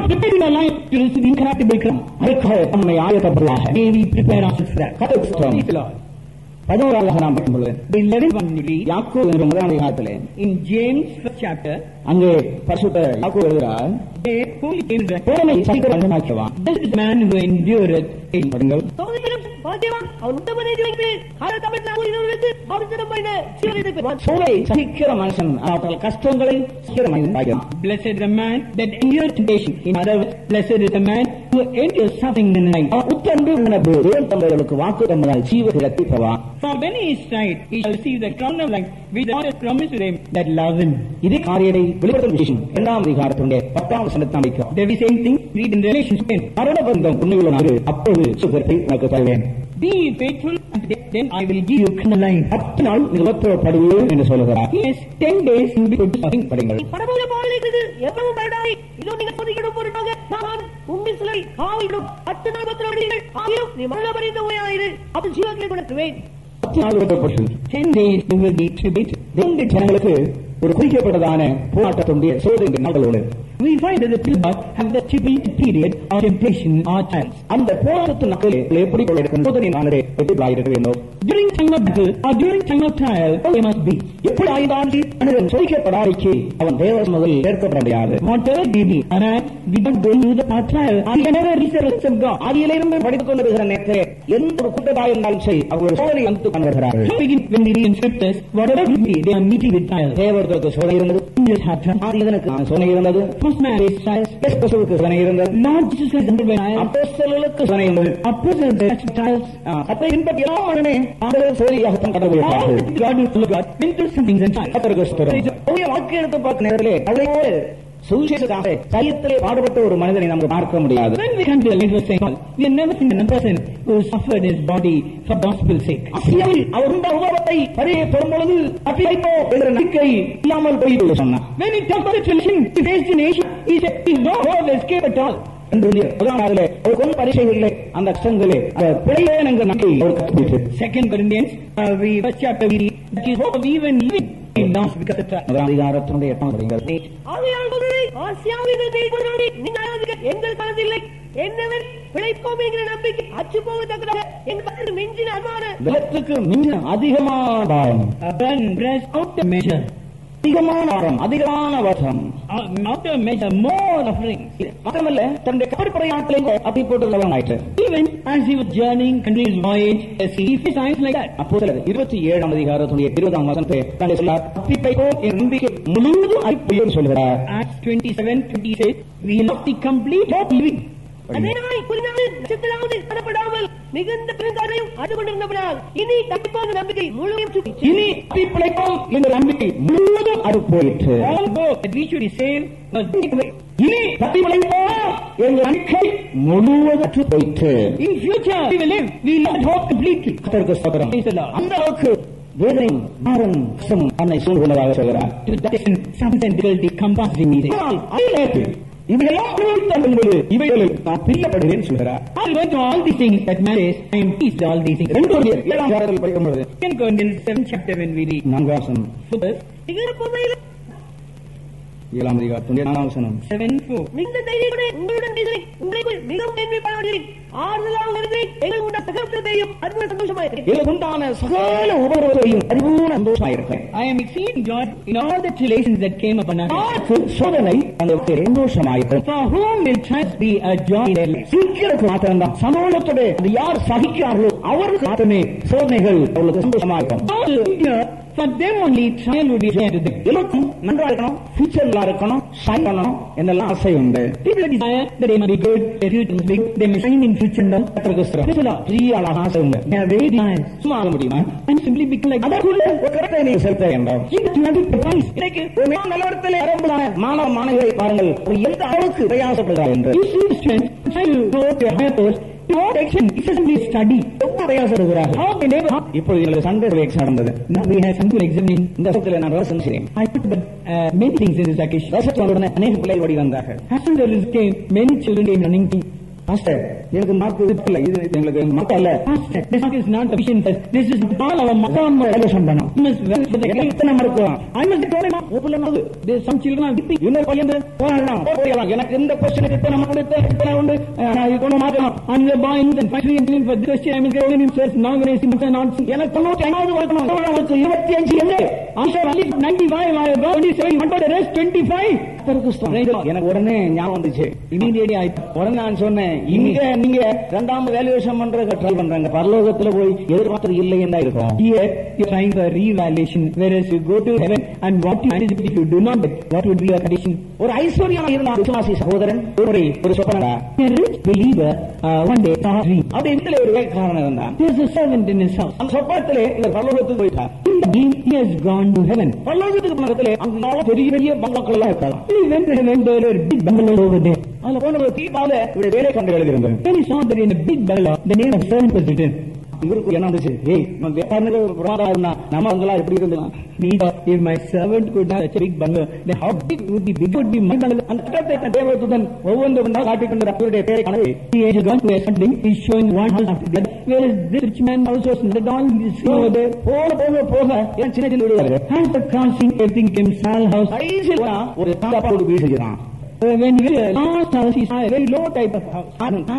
[SPEAKER 2] நம்மை ஆயத்தப்படுவாக பதினோராவது நாம் படிக்கும்போது யாக்கோபு என்ற முதலாம் அதிகாரத்திலே
[SPEAKER 1] in James first chapter
[SPEAKER 2] அங்கே பரிசுத்த யாக்கோபு எழுதுகிறார், பொறுமை சகிக்கிற மனுஷனாக்கியவன்.
[SPEAKER 1] this is the man who endureth in
[SPEAKER 2] படிங்கள். பொறுமை சகிக்கிற மனுஷன் அவர்கள் கஷ்டங்களை சகிக்கிற மனிதன்.
[SPEAKER 1] Blessed is the man that endures temptation. In other words, blessed is the man who endures suffering in the night.
[SPEAKER 2] உத்தரவு உனக்கு தேவன் தங்களுக்கு வாக்கு தந்ததால் ஜீவத்தை பெறுவான்.
[SPEAKER 1] For when he is tried, he shall receive the crown of life which the Lord has promised to them that love him.
[SPEAKER 2] இதே காரியத்தை வெளிப்படுத்தும் விசேஷம் இரண்டாம் அதிகாரத்தினுடைய பத்தாம் வசனத்தை அமைக்கும்.
[SPEAKER 1] The same thing read in Revelation ten.
[SPEAKER 2] மரண பந்தம் உன்னையுள்ள நாடு அப்போது சுகத்தை உனக்கு தருவேன்.
[SPEAKER 1] Be faithful unto death, then I will give you eternal life.
[SPEAKER 2] பத்து நாள் நிலத்தப்படுவீர்கள் என்று சொல்கிறார்.
[SPEAKER 1] Yes, ten days you will be put to suffering.
[SPEAKER 2] படிங்கள்.
[SPEAKER 3] பரமோல பாலிக்கிறது எவ்வளவு பயடாய் இதோ நீங்க பொதிக்கிடும் பொருட்டாக நான் உங்கள் சிலை காவிடும் பத்து நாள் பத்து நாள் ஆகியும் நீ மரண பரிந்த உரையாயிரு அப்ப ஜீவங்களை கொடுத்துவேன்.
[SPEAKER 2] பத்து நாள் விடப்பட்டு
[SPEAKER 1] ten days you will be tribulated.
[SPEAKER 2] தேவனுடைய ஜனங்களுக்கு ஒரு குறிக்கப்பட்டதான போராட்டத்துடைய சோதனை நாட்களோடு
[SPEAKER 1] we find that the people have the tribulated period of temptation or trials.
[SPEAKER 2] அந்த போராட்டத்தின் நாட்களில் எப்படி சோதனை நாளே எப்படி இருக்க வேண்டும்?
[SPEAKER 1] During time of battle or during time of trial, they must be.
[SPEAKER 2] எப்படி ஆய்ந்தாண்டி மனிதன் சோதிக்கப்படாதைக்கு அவன் தேவ முதலில் ஏற்கப்பட முடியாது.
[SPEAKER 1] Whatever may be, and we don't go through the trial, I can never reach the rest of God.
[SPEAKER 2] ஆதியிலிருந்து படித்துக் கொண்டிருக்கிற நேரத்தில் எந்த ஒரு கூட்டத்தாய் இருந்தாலும் சரி அவர்கள் சோதனை வந்து காண்கிறார்கள்.
[SPEAKER 1] When we read in scriptures, whatever it be, they are meeting with trials.
[SPEAKER 2] தேவர்களுக்கு சோதனை இருந்தது, ஆதியிலனுக்கு சோதனை இருந்தது,
[SPEAKER 1] first man is trials,
[SPEAKER 2] கிறிஸ்துவுக்கு சோதனை இருந்தது,
[SPEAKER 1] Lord Jesus Christ under trials,
[SPEAKER 2] அப்போஸ்தலர்களுக்கு சோதனை இருந்தது,
[SPEAKER 1] apostles trials,
[SPEAKER 2] அப்ப பின்பற்றி எல்லாம் உடனே ஆண்டவர் சோதனையாகத்தான் கடந்து போகிறார்கள்.
[SPEAKER 1] God will follow God into some things and trials.
[SPEAKER 2] கர்த்தருக்கு ஸ்தோத்திரம். உங்களுடைய வாழ்க்கை எடுத்து பார்க்கும் நேரத்திலே அவளையோடு சுவிசேஷத்துக்காக சரியத்திலே பாடுபட்ட ஒரு மனிதனை நமக்கு பார்க்க முடியாது.
[SPEAKER 1] When we come to the life of Saint Paul, we have never seen a person who suffered his body for gospel's sake.
[SPEAKER 2] அசியாவில் அவர் உண்ட உபவத்தை பரியை தொடும் பொழுது அப்பிலைப்போ என்ற நம்பிக்கை இல்லாமல் போயிட்டு சொன்னார்.
[SPEAKER 1] When he talked about the tribulation he faced in Asia, he said he no hope of escape at all.
[SPEAKER 2] பரிசைகளிலே அந்த கஷ்டங்களே பிழையேன் என்ற நம்பிக்கை அவர் கற்றுவிட்டு
[SPEAKER 1] Second Corinthians, uh, we first chapter we read that is hope of even living in loss because of trial.
[SPEAKER 2] அதிகாரத்தினுடைய எட்டாம் படிங்கள்.
[SPEAKER 3] எங்கள் காலத்தில்லை என்னவன் பிழைப்போம் என்கிற நம்பிக்கை அச்சு போவதற்காக எங்கள் மிஞ்சின அன்பான
[SPEAKER 2] வெள்ளத்துக்கு மிஞ்சின அதிகமான பாரம்,
[SPEAKER 1] out the measure,
[SPEAKER 2] அதிகமான பாரம், அதிகமான வருஷம்,
[SPEAKER 1] out the measure, more suffering.
[SPEAKER 2] மட்டுமல்ல தன்னுடைய கடற்படை நாட்டிலே அப்படி போட்டு ஆயிற்று.
[SPEAKER 1] Even as he was journeying into his voyage, he faced signs like that.
[SPEAKER 2] அப்போ இருபத்தி ஏழாம் அதிகாரத்துடைய இருபதாம் வசனத்தை தன்னை சொல்லார் அப்பிப்பைப்போ என் நம்பிக்கை முழுவதும் அழிப்பையும் சொல்கிறார்.
[SPEAKER 1] Acts twenty-seven twenty-six, we lost the complete hope living.
[SPEAKER 3] நட்சத்திரமாவது மிகுந்த பெருங்காரையும் அது கொண்டிருந்தபடியால் இனி தப்பிப்போம் நம்பிக்கை முழுவதும்
[SPEAKER 2] இனி பிழைப்போம் என்ற நம்பிக்கை முழுவதும் அது போயிற்று.
[SPEAKER 1] We should be saved was
[SPEAKER 2] இனி தப்பி பிழைப்போம் என்ற நம்பிக்கை முழுவதும் போயிற்று.
[SPEAKER 1] In future we will live, we will hope completely.
[SPEAKER 2] கர்த்தருக்கு ஸ்தோத்திரம். அந்த அளவுக்கு வேதனை மாறும் கஷ்டம் தன்னை சூழ்நிலையாக சொல்கிறார். இவையெல்லாம் அனுபவித்தபோது இவைகளில் நான் பிரியப்படுகிறேன் சொல்கிறார்.
[SPEAKER 1] I went to all these things that man says, I am pleased all these things.
[SPEAKER 2] இரண்டு ஏழாம் அதிகாரத்தில் படிக்கும்போது
[SPEAKER 1] Second Corinthians seventh chapter when we read
[SPEAKER 2] நான்காம் வசனம், ஏழாம் அதிகாரத்துடைய நான்காம் வசனம்,
[SPEAKER 1] seven four.
[SPEAKER 3] மிகுந்த தைரியத்துடன் உங்களுடன் பேசுகிறேன், உங்களுக்குள் மிகவும் மேன்மை பாராட்டுகிறேன், ஆறுதலாக இருக்கிறேன், எங்களுக்கு உண்டான சகலத்தையும் அறிவுள்ள சந்தோஷமாயிருக்கிறேன்.
[SPEAKER 2] எனக்கு உண்டான சகல உபத்திரவத்தையும் அறிவுள்ள சந்தோஷமாயிருக்கிறேன்.
[SPEAKER 1] I am exceeding God in all the tribulations that came upon us.
[SPEAKER 2] சோதனை அந்த சந்தோஷமாயிருக்கிறேன்.
[SPEAKER 1] For whom will trials be a joy in their life?
[SPEAKER 2] சீக்கிரத்துக்கு மாத்திரம்தான் சமூகத்தோட அது யார் சகிக்கிறார்களோ அவருக்கு மாத்திரமே சோதனைகள் அவர்களுக்கு சந்தோஷமாயிருக்கும்.
[SPEAKER 1] For them only trial would be joy to them.
[SPEAKER 2] எல்லோருக்கும் நன்றா இருக்கணும், ஃபியூச்சர் நல்லா இருக்கணும், ஷைன் பண்ணணும் என்னெல்லாம் ஆசை உண்டு.
[SPEAKER 1] People desire that they may be good, their future is big, they may shine in future and all.
[SPEAKER 2] பெரிய அழகாக ஆசை உண்டு.
[SPEAKER 1] They are very nice.
[SPEAKER 2] சும்மா ஆக முடியுமா?
[SPEAKER 1] And simply become like
[SPEAKER 2] அதற்குள்ள ஒரு கருத்தை நீங்க செலுத்த வேண்டும்.
[SPEAKER 1] you have to price.
[SPEAKER 2] இன்னைக்கு ஒரு நிலவரத்தில் ஆரம்பமான மாணவ மாணவிகளை பாருங்கள் எந்த அளவுக்கு பிரயாசப்படுகிறார் என்று.
[SPEAKER 1] You see the strength, try to go to a higher post. No action, excessively study.
[SPEAKER 2] பிரயாசப்படுகிறார்கள். இப்பொழுது எங்களுக்கு சண்டே எக்ஸாம் நடந்தது.
[SPEAKER 1] Now we have some good examining.
[SPEAKER 2] இந்த சமயத்தில் நான் ரசம் செய்கிறேன்.
[SPEAKER 1] I put but uh, many things in this occasion.
[SPEAKER 2] ரசத்துடன் அநேக பிள்ளைகள் ஓடி வந்தார்கள்.
[SPEAKER 1] After the list came, many children came running to.
[SPEAKER 2] Pastor எனக்கு மார்க் இல்ல, இது எங்களுக்கு மார்க் இல்ல.
[SPEAKER 1] Pastor, this is not a vision test. This is all our mark.
[SPEAKER 2] மொத்தம் வேல்யூஷன் பண்ணோம்.
[SPEAKER 1] You must validate.
[SPEAKER 2] எத்தனை mark?
[SPEAKER 1] I must tell you, open up. There some children are weeping.
[SPEAKER 2] இன்னொரு பையன் போறான், போறலாம், எனக்கு இந்த கொஸ்டினுக்கு இத்தனை மார்க் எடுத்து இத்தனை உண்டு, நான் இது கொண்டு மாத்தலாம்.
[SPEAKER 1] And the boy in the factory and for this question I must get himself now when I see my not
[SPEAKER 2] எனக்கு தொண்ணூற்றி ஐந்தாவது வரணும், அவனுக்கு இருபத்தி அஞ்சு எங்க?
[SPEAKER 1] after only ninety-five I have got twenty-seven, what about the rest twenty-five?
[SPEAKER 2] எனக்கு உடனே ஞாபகம் வந்துச்சு.
[SPEAKER 1] Immediately I
[SPEAKER 2] உடனே நான் சொன்னேன், இங்க நீங்க இரண்டாம் வேல்யூவேஷன் பண்றதுக்கு ட்ரை பண்றாங்க, பரலோகத்துல போய் எதிர்பார்த்தது இல்லை என்ன இருக்கும்.
[SPEAKER 1] Here you are trying for re-evaluation, whereas you go to heaven and what you anticipate if you do not get, what would be your condition?
[SPEAKER 2] ஒரு ஐஸ்வர்யமா இருந்த விசுவாசி சகோதரன் ஒரு ஒரு சொப்பனா,
[SPEAKER 1] A rich believer uh, one day saw a dream.
[SPEAKER 2] அப்படி வீட்டுல ஒரு வேலைக்காரன் இருந்தான்.
[SPEAKER 1] There is a servant in his house.
[SPEAKER 2] அந்த சொப்பனத்திலே இவர் பரலோகத்துக்கு போயிட்டார்.
[SPEAKER 1] In the dream he has gone to heaven.
[SPEAKER 2] பரலோகத்துக்கு பக்கத்திலே அங்க பெரிய பெரிய பங்களாக்கள் எல்லாம் இருக்கலாம்.
[SPEAKER 1] He went to heaven, there were big bungalows over there.
[SPEAKER 2] அதுல போன ஒரு தீபாவளி இவருடைய வேலை கண்டு எழுதியிருந்தது.
[SPEAKER 1] When he saw that in a big bungalow the name of servant was written.
[SPEAKER 2] இவருக்கு என்ன வந்துச்சு, ஏய் நம்ம வேலைக்காரனுக்கு ஒரு பிரமாதம் இருந்தா நம்ம அங்கெல்லாம் எப்படி இருந்தோம்.
[SPEAKER 1] Me thought if my servant could have such a big bungalow, then how big would be big would be my bungalow.
[SPEAKER 2] அந்த இடத்தை தேவதூதன் ஒவ்வொன்று காட்டிக்கொண்டு அவருடைய பேரை கணக்கு
[SPEAKER 1] He has gone to a something, he's showing one house after the other. Whereas this rich man also the all is over there.
[SPEAKER 2] போக போக போக ஏன் சின்ன சின்ன வீடுகள்
[SPEAKER 1] After crossing everything came small house.
[SPEAKER 2] கடைசியில் ஒரு சாப்பாடு வீடு செய்யறான்.
[SPEAKER 1] Uh, when he went to last house, he saw a very low type of house.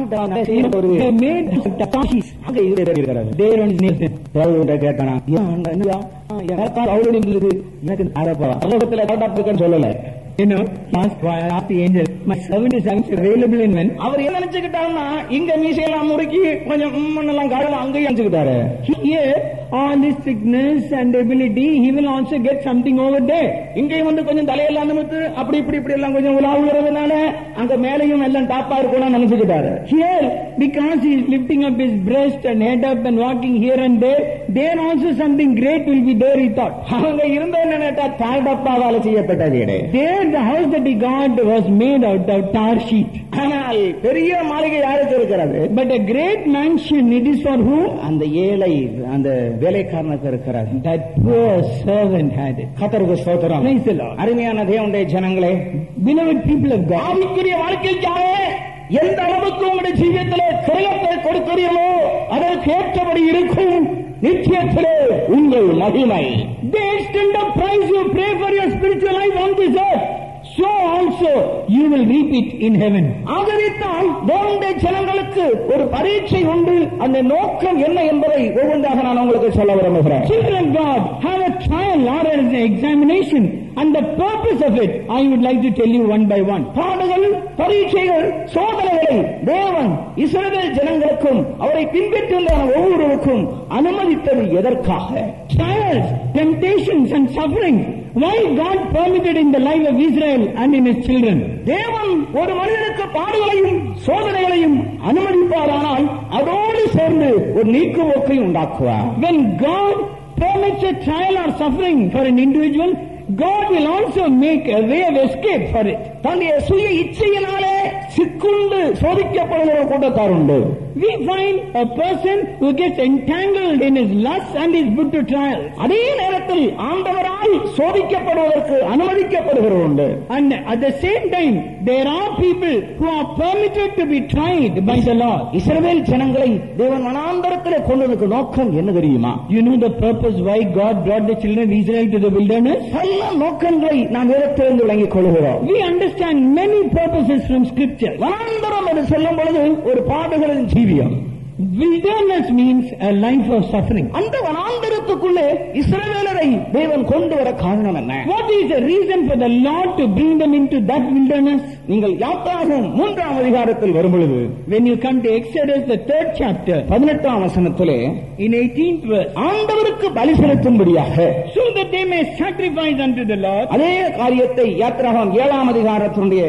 [SPEAKER 1] They made Takashis.
[SPEAKER 2] அங்க இவரே இருக்கிறாரு.
[SPEAKER 1] There on his name.
[SPEAKER 2] தேவதூதன் கேட்டானா, என்னையா எனக்கு அவளுடைய இருக்குது, எனக்கு அரப்பா பரலோகத்துல காட்டாப்புன்னு சொல்லல.
[SPEAKER 1] You know, asked why asked the angel, my servant is available in when?
[SPEAKER 2] அவர் என்ன நினைச்சுக்கிட்டாருன்னா, இங்க மீசையெல்லாம் முறுக்கி கொஞ்சம் எல்லாம் காடலாம் அங்கேயும் நினைச்சுக்கிட்டாரு.
[SPEAKER 1] Here, all this sickness and ability, he will also get something over there.
[SPEAKER 2] இங்கேயும் வந்து கொஞ்சம் தலையெல்லாம் நிமித்து அப்படி இப்படி இப்படி எல்லாம் கொஞ்சம் உலாவுறதுனால அங்க மேலையும் எல்லாம் டாப்பா இருக்கணும்னு நினைச்சுக்கிட்டாரு.
[SPEAKER 1] Here, because he is lifting up his breast and head up and walking here and there, there also something great will be there, he thought.
[SPEAKER 2] அவங்க இருந்த என்னட்டா தாய் டப்பாவால செய்யப்பட்ட வீடு.
[SPEAKER 1] There the house that he got was made out of tar sheet.
[SPEAKER 2] ஆனால் பெரிய மாளிகை யாருக்கு இருக்கிறது?
[SPEAKER 1] But a great mansion, it is for who?
[SPEAKER 2] அந்த ஏழை அந்த வேலைக்காரனுக்கு இருக்கிறது.
[SPEAKER 1] That poor servant had it.
[SPEAKER 2] கர்த்தருக்கு ஸ்தோத்திரம்.
[SPEAKER 1] Praise the Lord.
[SPEAKER 2] அருமையான தேவனுடைய ஜனங்களே,
[SPEAKER 1] Beloved people of God,
[SPEAKER 2] ஆவிக்குரிய வாழ்க்கைக்காக எந்த அளவுக்கு உங்களுடைய ஜீவியத்திலே கிரயத்தை கொடுக்கிறீர்களோ அதற்கு ஏற்றபடி இருக்கும் நிச்சயத்திலே உங்கள் மகிமை.
[SPEAKER 1] the extent of price you pray for your spiritual life on this earth, so also you will reap it in heaven.
[SPEAKER 2] ஆகவேதான் தேவனுடைய ஜனங்களுக்கு ஒரு பரீட்சை உண்டு. அந்த நோக்கம் என்ன என்பதை ஒவ்வொன்றாக நான் உங்களுக்கு சொல்ல விரும்புகிறேன்.
[SPEAKER 1] Children of God have a trial or an examination, and the purpose of it I would like to tell you one by one.
[SPEAKER 2] பாடுகள், பரீட்சைகள், சோதனைகளை தேவன் இஸ்ரவேல் ஜனங்களுக்கும் அவரை பின்பற்றுகின்ற ஒவ்வொருவருக்கும் அனுமதித்தது எதற்காக?
[SPEAKER 1] Trials, temptations and sufferings. Why God permitted in the life of Israel and in his children?
[SPEAKER 2] தேவன் ஒரு மனிதனுக்கு பாடுகளையும் சோதனைகளையும் அனுமதிப்பாரானால் அதோடு சேர்ந்து ஒரு நீக்குவோக்கையும் உண்டாக்குவார்.
[SPEAKER 1] When God permits a trial or suffering for an individual, God will also make a way of escape for it.
[SPEAKER 2] தன்னுடைய சுய இச்சையினாலே சிக்குண்டு சோதிக்கப்படுகிற கூட்டத்தார் உண்டு.
[SPEAKER 1] We find a person who gets entangled in his lust and is put to trial.
[SPEAKER 2] அதே நேரத்தில் ஆண்டவரால் சோதிக்கப்படுவதற்கு அனுமதிக்கப்படுகிற உண்டு.
[SPEAKER 1] And at the same time, there are people who are permitted to be tried by the Lord.
[SPEAKER 2] இஸ்ரவேல் ஜனங்களை தேவன் வனாந்தரத்திலே கொண்டதுக்கு நோக்கம் என்ன தெரியுமா?
[SPEAKER 1] You know the purpose why God brought the children of Israel to the wilderness?
[SPEAKER 2] பல நோக்கங்களை நாம் வேதத்திலிருந்து விளங்கிக் கொள்கிறோம்.
[SPEAKER 1] We understand many purposes from Scripture.
[SPEAKER 2] வனாந்தரம் என்று சொல்லும் பொழுது ஒரு பாடுகளின் ஜீவியம்.
[SPEAKER 1] Wilderness means a life of suffering.
[SPEAKER 2] அந்த வனாந்தரத்துக்குள்ளே இஸ்ரவேலரை தேவன் கொண்டு வர காரணம் என்ன?
[SPEAKER 1] What is the reason for the Lord to bring them into that wilderness?
[SPEAKER 2] நீங்கள் யாத்திராகமம் மூன்றாம் அதிகாரத்தில் வரும் பொழுது,
[SPEAKER 1] when you come to Exodus the third chapter,
[SPEAKER 2] பதினெட்டாம் வசனத்திலே
[SPEAKER 1] in eighteenth verse,
[SPEAKER 2] ஆண்டவருக்கு பலி செலுத்தும்படியாக,
[SPEAKER 1] so that they may sacrifice unto the Lord.
[SPEAKER 2] அதே காரியத்தை யாத்திராகமம் ஏழாம் அதிகாரத்தினுடைய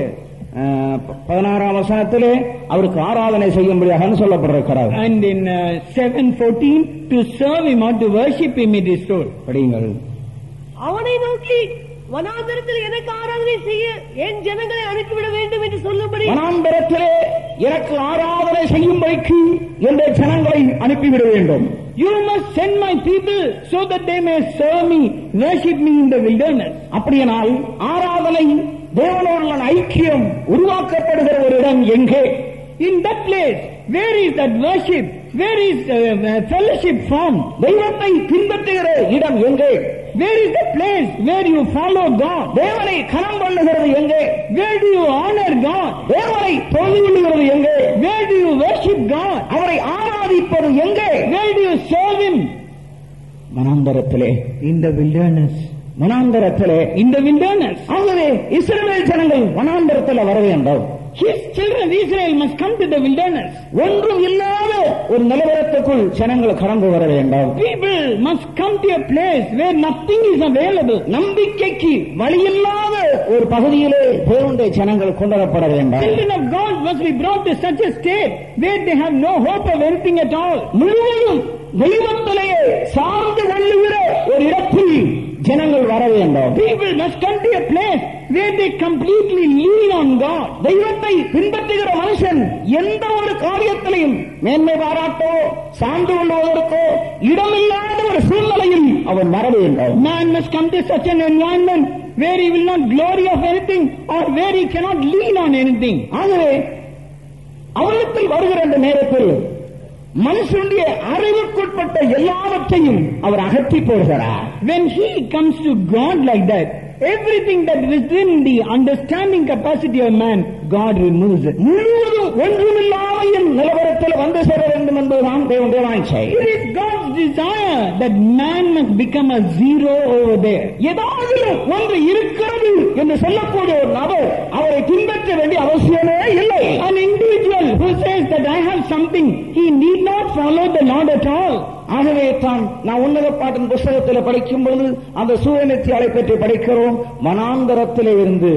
[SPEAKER 2] பதினாறாம் வசனத்திலே அவருக்கு ஆராதனை செய்யும்படியாக சொல்லப்பட்டிருக்கிறார்.
[SPEAKER 1] And in uh, seven fourteen, to serve him or to worship him, it is told.
[SPEAKER 2] படியுங்கள்.
[SPEAKER 3] அவனை நோக்கி வனாந்தரத்தில் எனக்கு ஆராதனை செய்ய என் ஜனங்களை அனுப்பிவிட வேண்டும் என்று சொல்லும்படி,
[SPEAKER 2] வனாந்தரத்திலே எனக்கு ஆராதனை செய்யும்படிக்கு என்ற ஜனங்களை அனுப்பிவிட வேண்டும்.
[SPEAKER 1] You must send my people so that they may serve me, worship me in the wilderness.
[SPEAKER 2] அப்படியானால் ஆராதனை தேவனோடு ஐக்கியம் உருவாக்கப்படுகிற ஒரு இடம் எங்கே?
[SPEAKER 1] In that place, where is that worship? Where is uh, uh, fellowship formed?
[SPEAKER 2] தெய்வத்தை பின்பற்றுகிற இடம் எங்கே?
[SPEAKER 1] Where is the place where you follow God?
[SPEAKER 2] தேவனை கனம் பண்ணுகிறது எங்கே?
[SPEAKER 1] Where do you honor God?
[SPEAKER 2] தேவனை தொழுது கொள்ளுகிறது எங்கே?
[SPEAKER 1] Where do you worship God?
[SPEAKER 2] அவரை ஆராதிப்பது எங்கே?
[SPEAKER 1] Where do you serve Him?
[SPEAKER 2] வனாந்தரத்திலே.
[SPEAKER 1] In the wilderness.
[SPEAKER 2] வனாந்தரத்திலே.
[SPEAKER 1] In the wilderness.
[SPEAKER 2] ஆகவே இஸ்ரவேல் ஜனங்கள் வனாந்தரத்தில் வர வேண்டும்.
[SPEAKER 1] His children of Israel must come to the wilderness.
[SPEAKER 2] ஒன்றும் இல்லாத ஒரு நிலவரத்துக்குள் ஜனங்கள் கடந்து வர வேண்டும்.
[SPEAKER 1] People must come to a place where nothing is available.
[SPEAKER 2] நம்பிக்கைக்கு வழியில்லாத ஒரு பகுதியிலே தேவனுடைய ஜனங்கள் கொண்டு வரப்பட வேண்டும்.
[SPEAKER 1] Children of God must be brought to such a state where they have no hope of anything at all.
[SPEAKER 2] முழுவதும் தெய்வத்திலேயே சார்ந்து கொள்ளுகிற ஒரு இடத்தில் ஜனங்கள் வர வேண்டும்.
[SPEAKER 1] People must come to a place where they completely lean on God.
[SPEAKER 2] தெய்வத்தை பின்பற்றுகிற மனுஷன் எந்த ஒரு காரியத்திலையும் மேன்மை பாராட்டோ சார்ந்து கொள்வதற்கோ இடமில்லாத ஒரு சூழ்நிலையில் அவன் வர வேண்டும்.
[SPEAKER 1] Man must come to such an environment where he will not glory of anything or where he cannot lean on anything.
[SPEAKER 2] ஆகவே அவரிடத்தில் வருகிற அந்த நேரத்தில் மனுஷனுடைய அறிவுக்குட்பட்ட எல்லாவற்றையும் அவர் அகற்றி போடுகிறார்.
[SPEAKER 1] When he comes to God like that, everything that is within the understanding capacity of man, God removes it.
[SPEAKER 2] முழுவதும் ஒன்றுமில்லாத நிலவரத்தில் வந்து சேர வேண்டும் என்பதுதான் தேவனுடைய வாஞ்சை.
[SPEAKER 1] It is God's desire that man must become a zero over there.
[SPEAKER 2] ஏதாவது ஒன்று இருக்கிறது என்று சொல்லக்கூடிய ஒரு நபர் அவரை பின்பற்ற வேண்டிய அவசியமே இல்லை.
[SPEAKER 1] An individual who says that I have something, he need not follow the Lord at all.
[SPEAKER 2] ஆகவே தான் நான் உன்னத பாட்டின் புஸ்தகத்தில் படிக்கும் பொழுது அந்த சூரியனை பற்றி படிக்கிறோம். வனாந்தரத்திலே இருந்து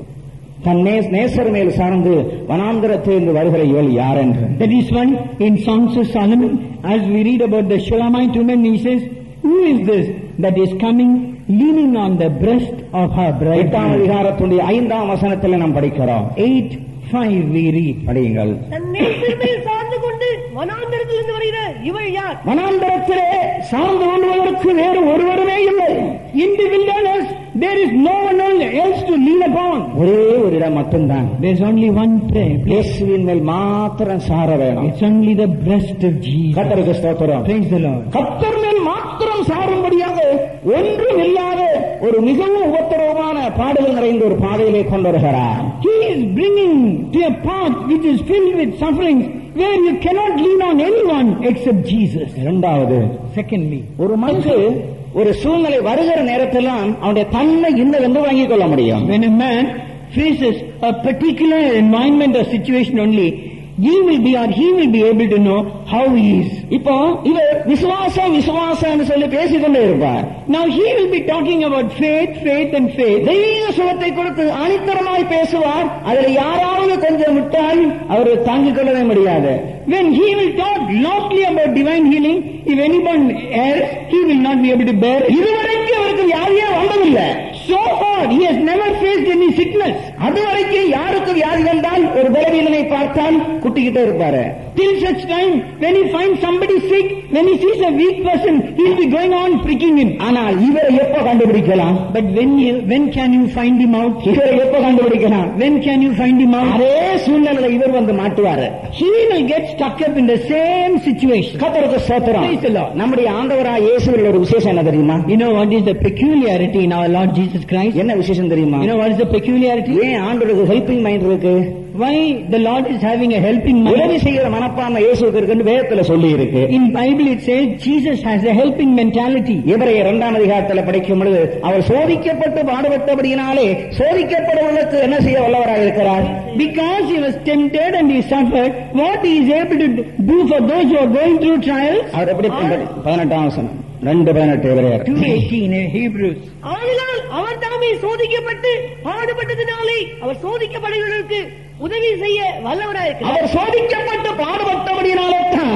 [SPEAKER 2] தன் நேசர் மேல் சார்ந்து வனாந்தரத்திலிருந்து வருகிற இவள் யார் என்று.
[SPEAKER 1] That is why in Songs of Solomon, as we read about the Shulamite woman, he says, who is this that is coming leaning on the breast of her bride?
[SPEAKER 2] எட்டாம் அதிகாரத்துடைய ஐந்தாம் வசனத்தில் நாம் படிக்கிறோம்.
[SPEAKER 1] eight five we read.
[SPEAKER 2] படியுங்கள்.
[SPEAKER 3] தன் நேசர் மேல் சார்ந்து கொண்டு வனாந்தரத்திலிருந்து வருகிற இவள் யார்?
[SPEAKER 2] வனாந்தரத்திலே சார்ந்து கொள்வதற்கு வேறு ஒருவருமே இல்லை.
[SPEAKER 1] In the wilderness there is no one else to lean upon.
[SPEAKER 2] ஒரே ஒரு இடம் மட்டும்தான்.
[SPEAKER 1] There is only one place.
[SPEAKER 2] இயேசுவின் மேல் மாத்திரம் சார வேணும்.
[SPEAKER 1] It's only the breast of Jesus.
[SPEAKER 2] கர்த்தருக்கு ஸ்தோத்திரம்.
[SPEAKER 1] Praise the Lord.
[SPEAKER 2] கர்த்தர் மேல் மாத்திரம் சாரும்படியாக ஒன்றும் இல்லாத ஒரு மிகவும் உபத்திரவமான பாடுகள் நிறைந்த ஒரு பாதையிலே கொண்டு வருகிறார்.
[SPEAKER 1] He is bringing to a path which is filled with sufferings where you cannot lean on anyone except Jesus.
[SPEAKER 2] இரண்டாவது,
[SPEAKER 1] Secondly,
[SPEAKER 2] ஒரு மனுஷன் ஒரு சூழ்நிலை வருகிற நேரத்திலாம் அவனுடைய தன்மை இன்னதென்று வாங்கிக் கொள்ள முடியும்.
[SPEAKER 1] when a man faces a particular environment or situation only, he will be or he will be able to know how he is.
[SPEAKER 2] இப்போ இவர் விசுவாசம் விசுவாசம் சொல்லி பேசிக்கொண்டே இருப்பார்.
[SPEAKER 1] Now he will be talking about faith, faith and faith.
[SPEAKER 2] தெய்வீக சுகத்தை கொடுத்து அனித்தரமாய் பேசுவார். அதில் யாராவது கொஞ்சம் விட்டால் அவர் தாங்கிக் கொள்ளவே முடியாது.
[SPEAKER 1] When he will talk loudly about divine healing, if anyone else, he will not be able to bear it.
[SPEAKER 2] இதுவரைக்கும் அவருக்கு வியாதியே வந்ததில்லை.
[SPEAKER 1] So far, he has never faced any sickness.
[SPEAKER 2] அதுவரைக்கும் யாருக்கு வியாதி வந்தால் ஒரு பலவீனனை பார்த்தால் குட்டிக்கிட்டே இருப்பாரு.
[SPEAKER 1] Till such time, when he finds somebody sick, when he sees a weak person, he will be going on pricking him.
[SPEAKER 2] ஆனால் இவரை எப்ப கண்டுபிடிக்கலாம்?
[SPEAKER 1] But when you, when can you find him out?
[SPEAKER 2] இவரை எப்ப கண்டுபிடிக்கலாம்?
[SPEAKER 1] When can you find him out?
[SPEAKER 2] அதே சூழ்நிலையில இவர் வந்து மாட்டுவாரு.
[SPEAKER 1] He will get stuck up in the same situation.
[SPEAKER 2] கர்த்தருக்கு ஸ்தோத்திரம்.
[SPEAKER 1] Praise the Lord.
[SPEAKER 2] நம்முடைய ஆண்டவராகிய இயேசுவில் ஒரு விசேஷம் என்ன தெரியுமா?
[SPEAKER 1] You know what is the peculiarity in our Lord Jesus Christ?
[SPEAKER 2] என்ன விசேஷம் தெரியுமா?
[SPEAKER 1] You know what is the peculiarity?
[SPEAKER 2] ஏன் ஆண்டவருக்கு ஹெல்பிங் மைண்ட் இருக்கு?
[SPEAKER 1] Why the Lord is having a helping mind?
[SPEAKER 2] உதவி செய்கிற மனப்பான்மை இயேசுவுக்கு இருக்குன்னு வேதத்துல சொல்லி இருக்கு.
[SPEAKER 1] In Bible it says Jesus has a helping mentality.
[SPEAKER 2] எபிரேயர் இரண்டாம் அதிகாரத்தில் படிக்கும் பொழுது அவர் சோதிக்கப்பட்டு பாடுபட்டபடியினாலே சோதிக்கப்படுவதற்கு என்ன செய்ய வல்லவராக இருக்கிறார்?
[SPEAKER 1] Because he was tempted and he suffered, what he is able to do for those who are going through trials?
[SPEAKER 2] அவர் எப்படி பதினெட்டாம் வசனம் ரெண்டு பதினெட்டு எபிரேயர்
[SPEAKER 1] two eighteen in Hebrews.
[SPEAKER 3] ஆதலால் அவர் தாமே சோதிக்கப்பட்டு பாடுபட்டதினாலே அவர் சோதிக்கப்படுகிறவர்களுக்கு உதவி செய்ய வல்லவராயிருக்கிறார்.
[SPEAKER 2] அவர் சோதிக்கப்பட்டு பாடுபட்டபடியினாலே தான்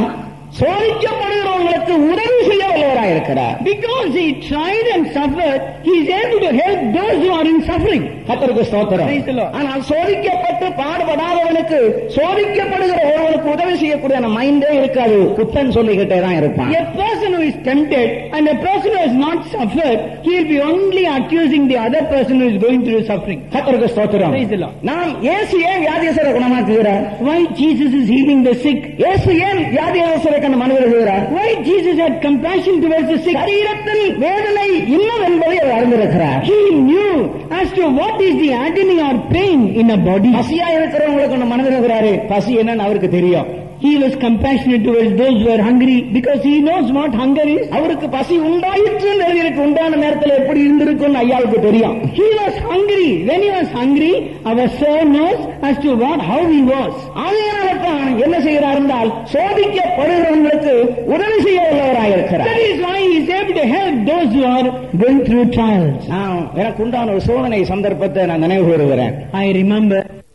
[SPEAKER 2] சோதிக்கப்படுகிறவங்களுக்கு உதவி செய்ய வல்லவராயிருக்கிறார்.
[SPEAKER 1] Because he tried and suffered, he is able to help those who are in suffering.
[SPEAKER 2] கர்த்தருக்கு ஸ்தோத்திரம்.
[SPEAKER 1] Praise the Lord.
[SPEAKER 2] ஆனால் சோதிக்கப்பட்டு பாடுபடாதவனுக்கு சோதிக்கப்படுகிற ஒருவனுக்கு உதவி செய்யக்கூடிய மைண்டே இருக்காது, குத்தம் சொல்லிக்கிட்டே தான் இருப்பான்.
[SPEAKER 1] A person who is tempted and a person who has not suffered, he will be only accusing the other person who is going through suffering.
[SPEAKER 2] கர்த்தருக்கு ஸ்தோத்திரம்.
[SPEAKER 1] Praise the Lord.
[SPEAKER 2] நாம் இயேசு ஏன் வியாதியஸ்தரை குணமாக்குகிறார்?
[SPEAKER 1] Why Jesus is healing the sick?
[SPEAKER 2] இயேசு ஏன் வியாதியஸ்தரை கண்டு மனு வருகிறார்?
[SPEAKER 1] Why Jesus had compassion towards the sick?
[SPEAKER 2] சரீரத்தில் வேதனை இன்னும் என்பதை அவர் அறிந்திருக்கிறார்.
[SPEAKER 1] He knew as to what is the agony or pain in a body.
[SPEAKER 2] பசியா இருக்கிறவங்களுக்கு ஒன்று மனு வருகிறாரு, பசி என்னன்னு அவருக்கு தெரியும்.
[SPEAKER 1] He was compassionate towards those who were hungry because he knows what hunger is.
[SPEAKER 2] அவருக்கு பசி உண்டாயிற்று எழுதியிருக்கு, உண்டான நேரத்தில் எப்படி இருந்திருக்கும் ஐயாவுக்கு தெரியும்.
[SPEAKER 1] He was hungry. When he was hungry, our soul knows as to what how he was.
[SPEAKER 2] ஆகையினால்தான் என்ன செய்கிறார் என்றால் சோதிக்கப்படுகிறவங்களுக்கு உதவி செய்ய உள்ளவராயிருக்கிறார்.
[SPEAKER 1] That is why he is able to help those who are going through trials.
[SPEAKER 2] நான் எனக்கு உண்டான ஒரு சோதனை சந்தர்ப்பத்தை நான் நினைவு கூறுகிறேன்.
[SPEAKER 1] I remember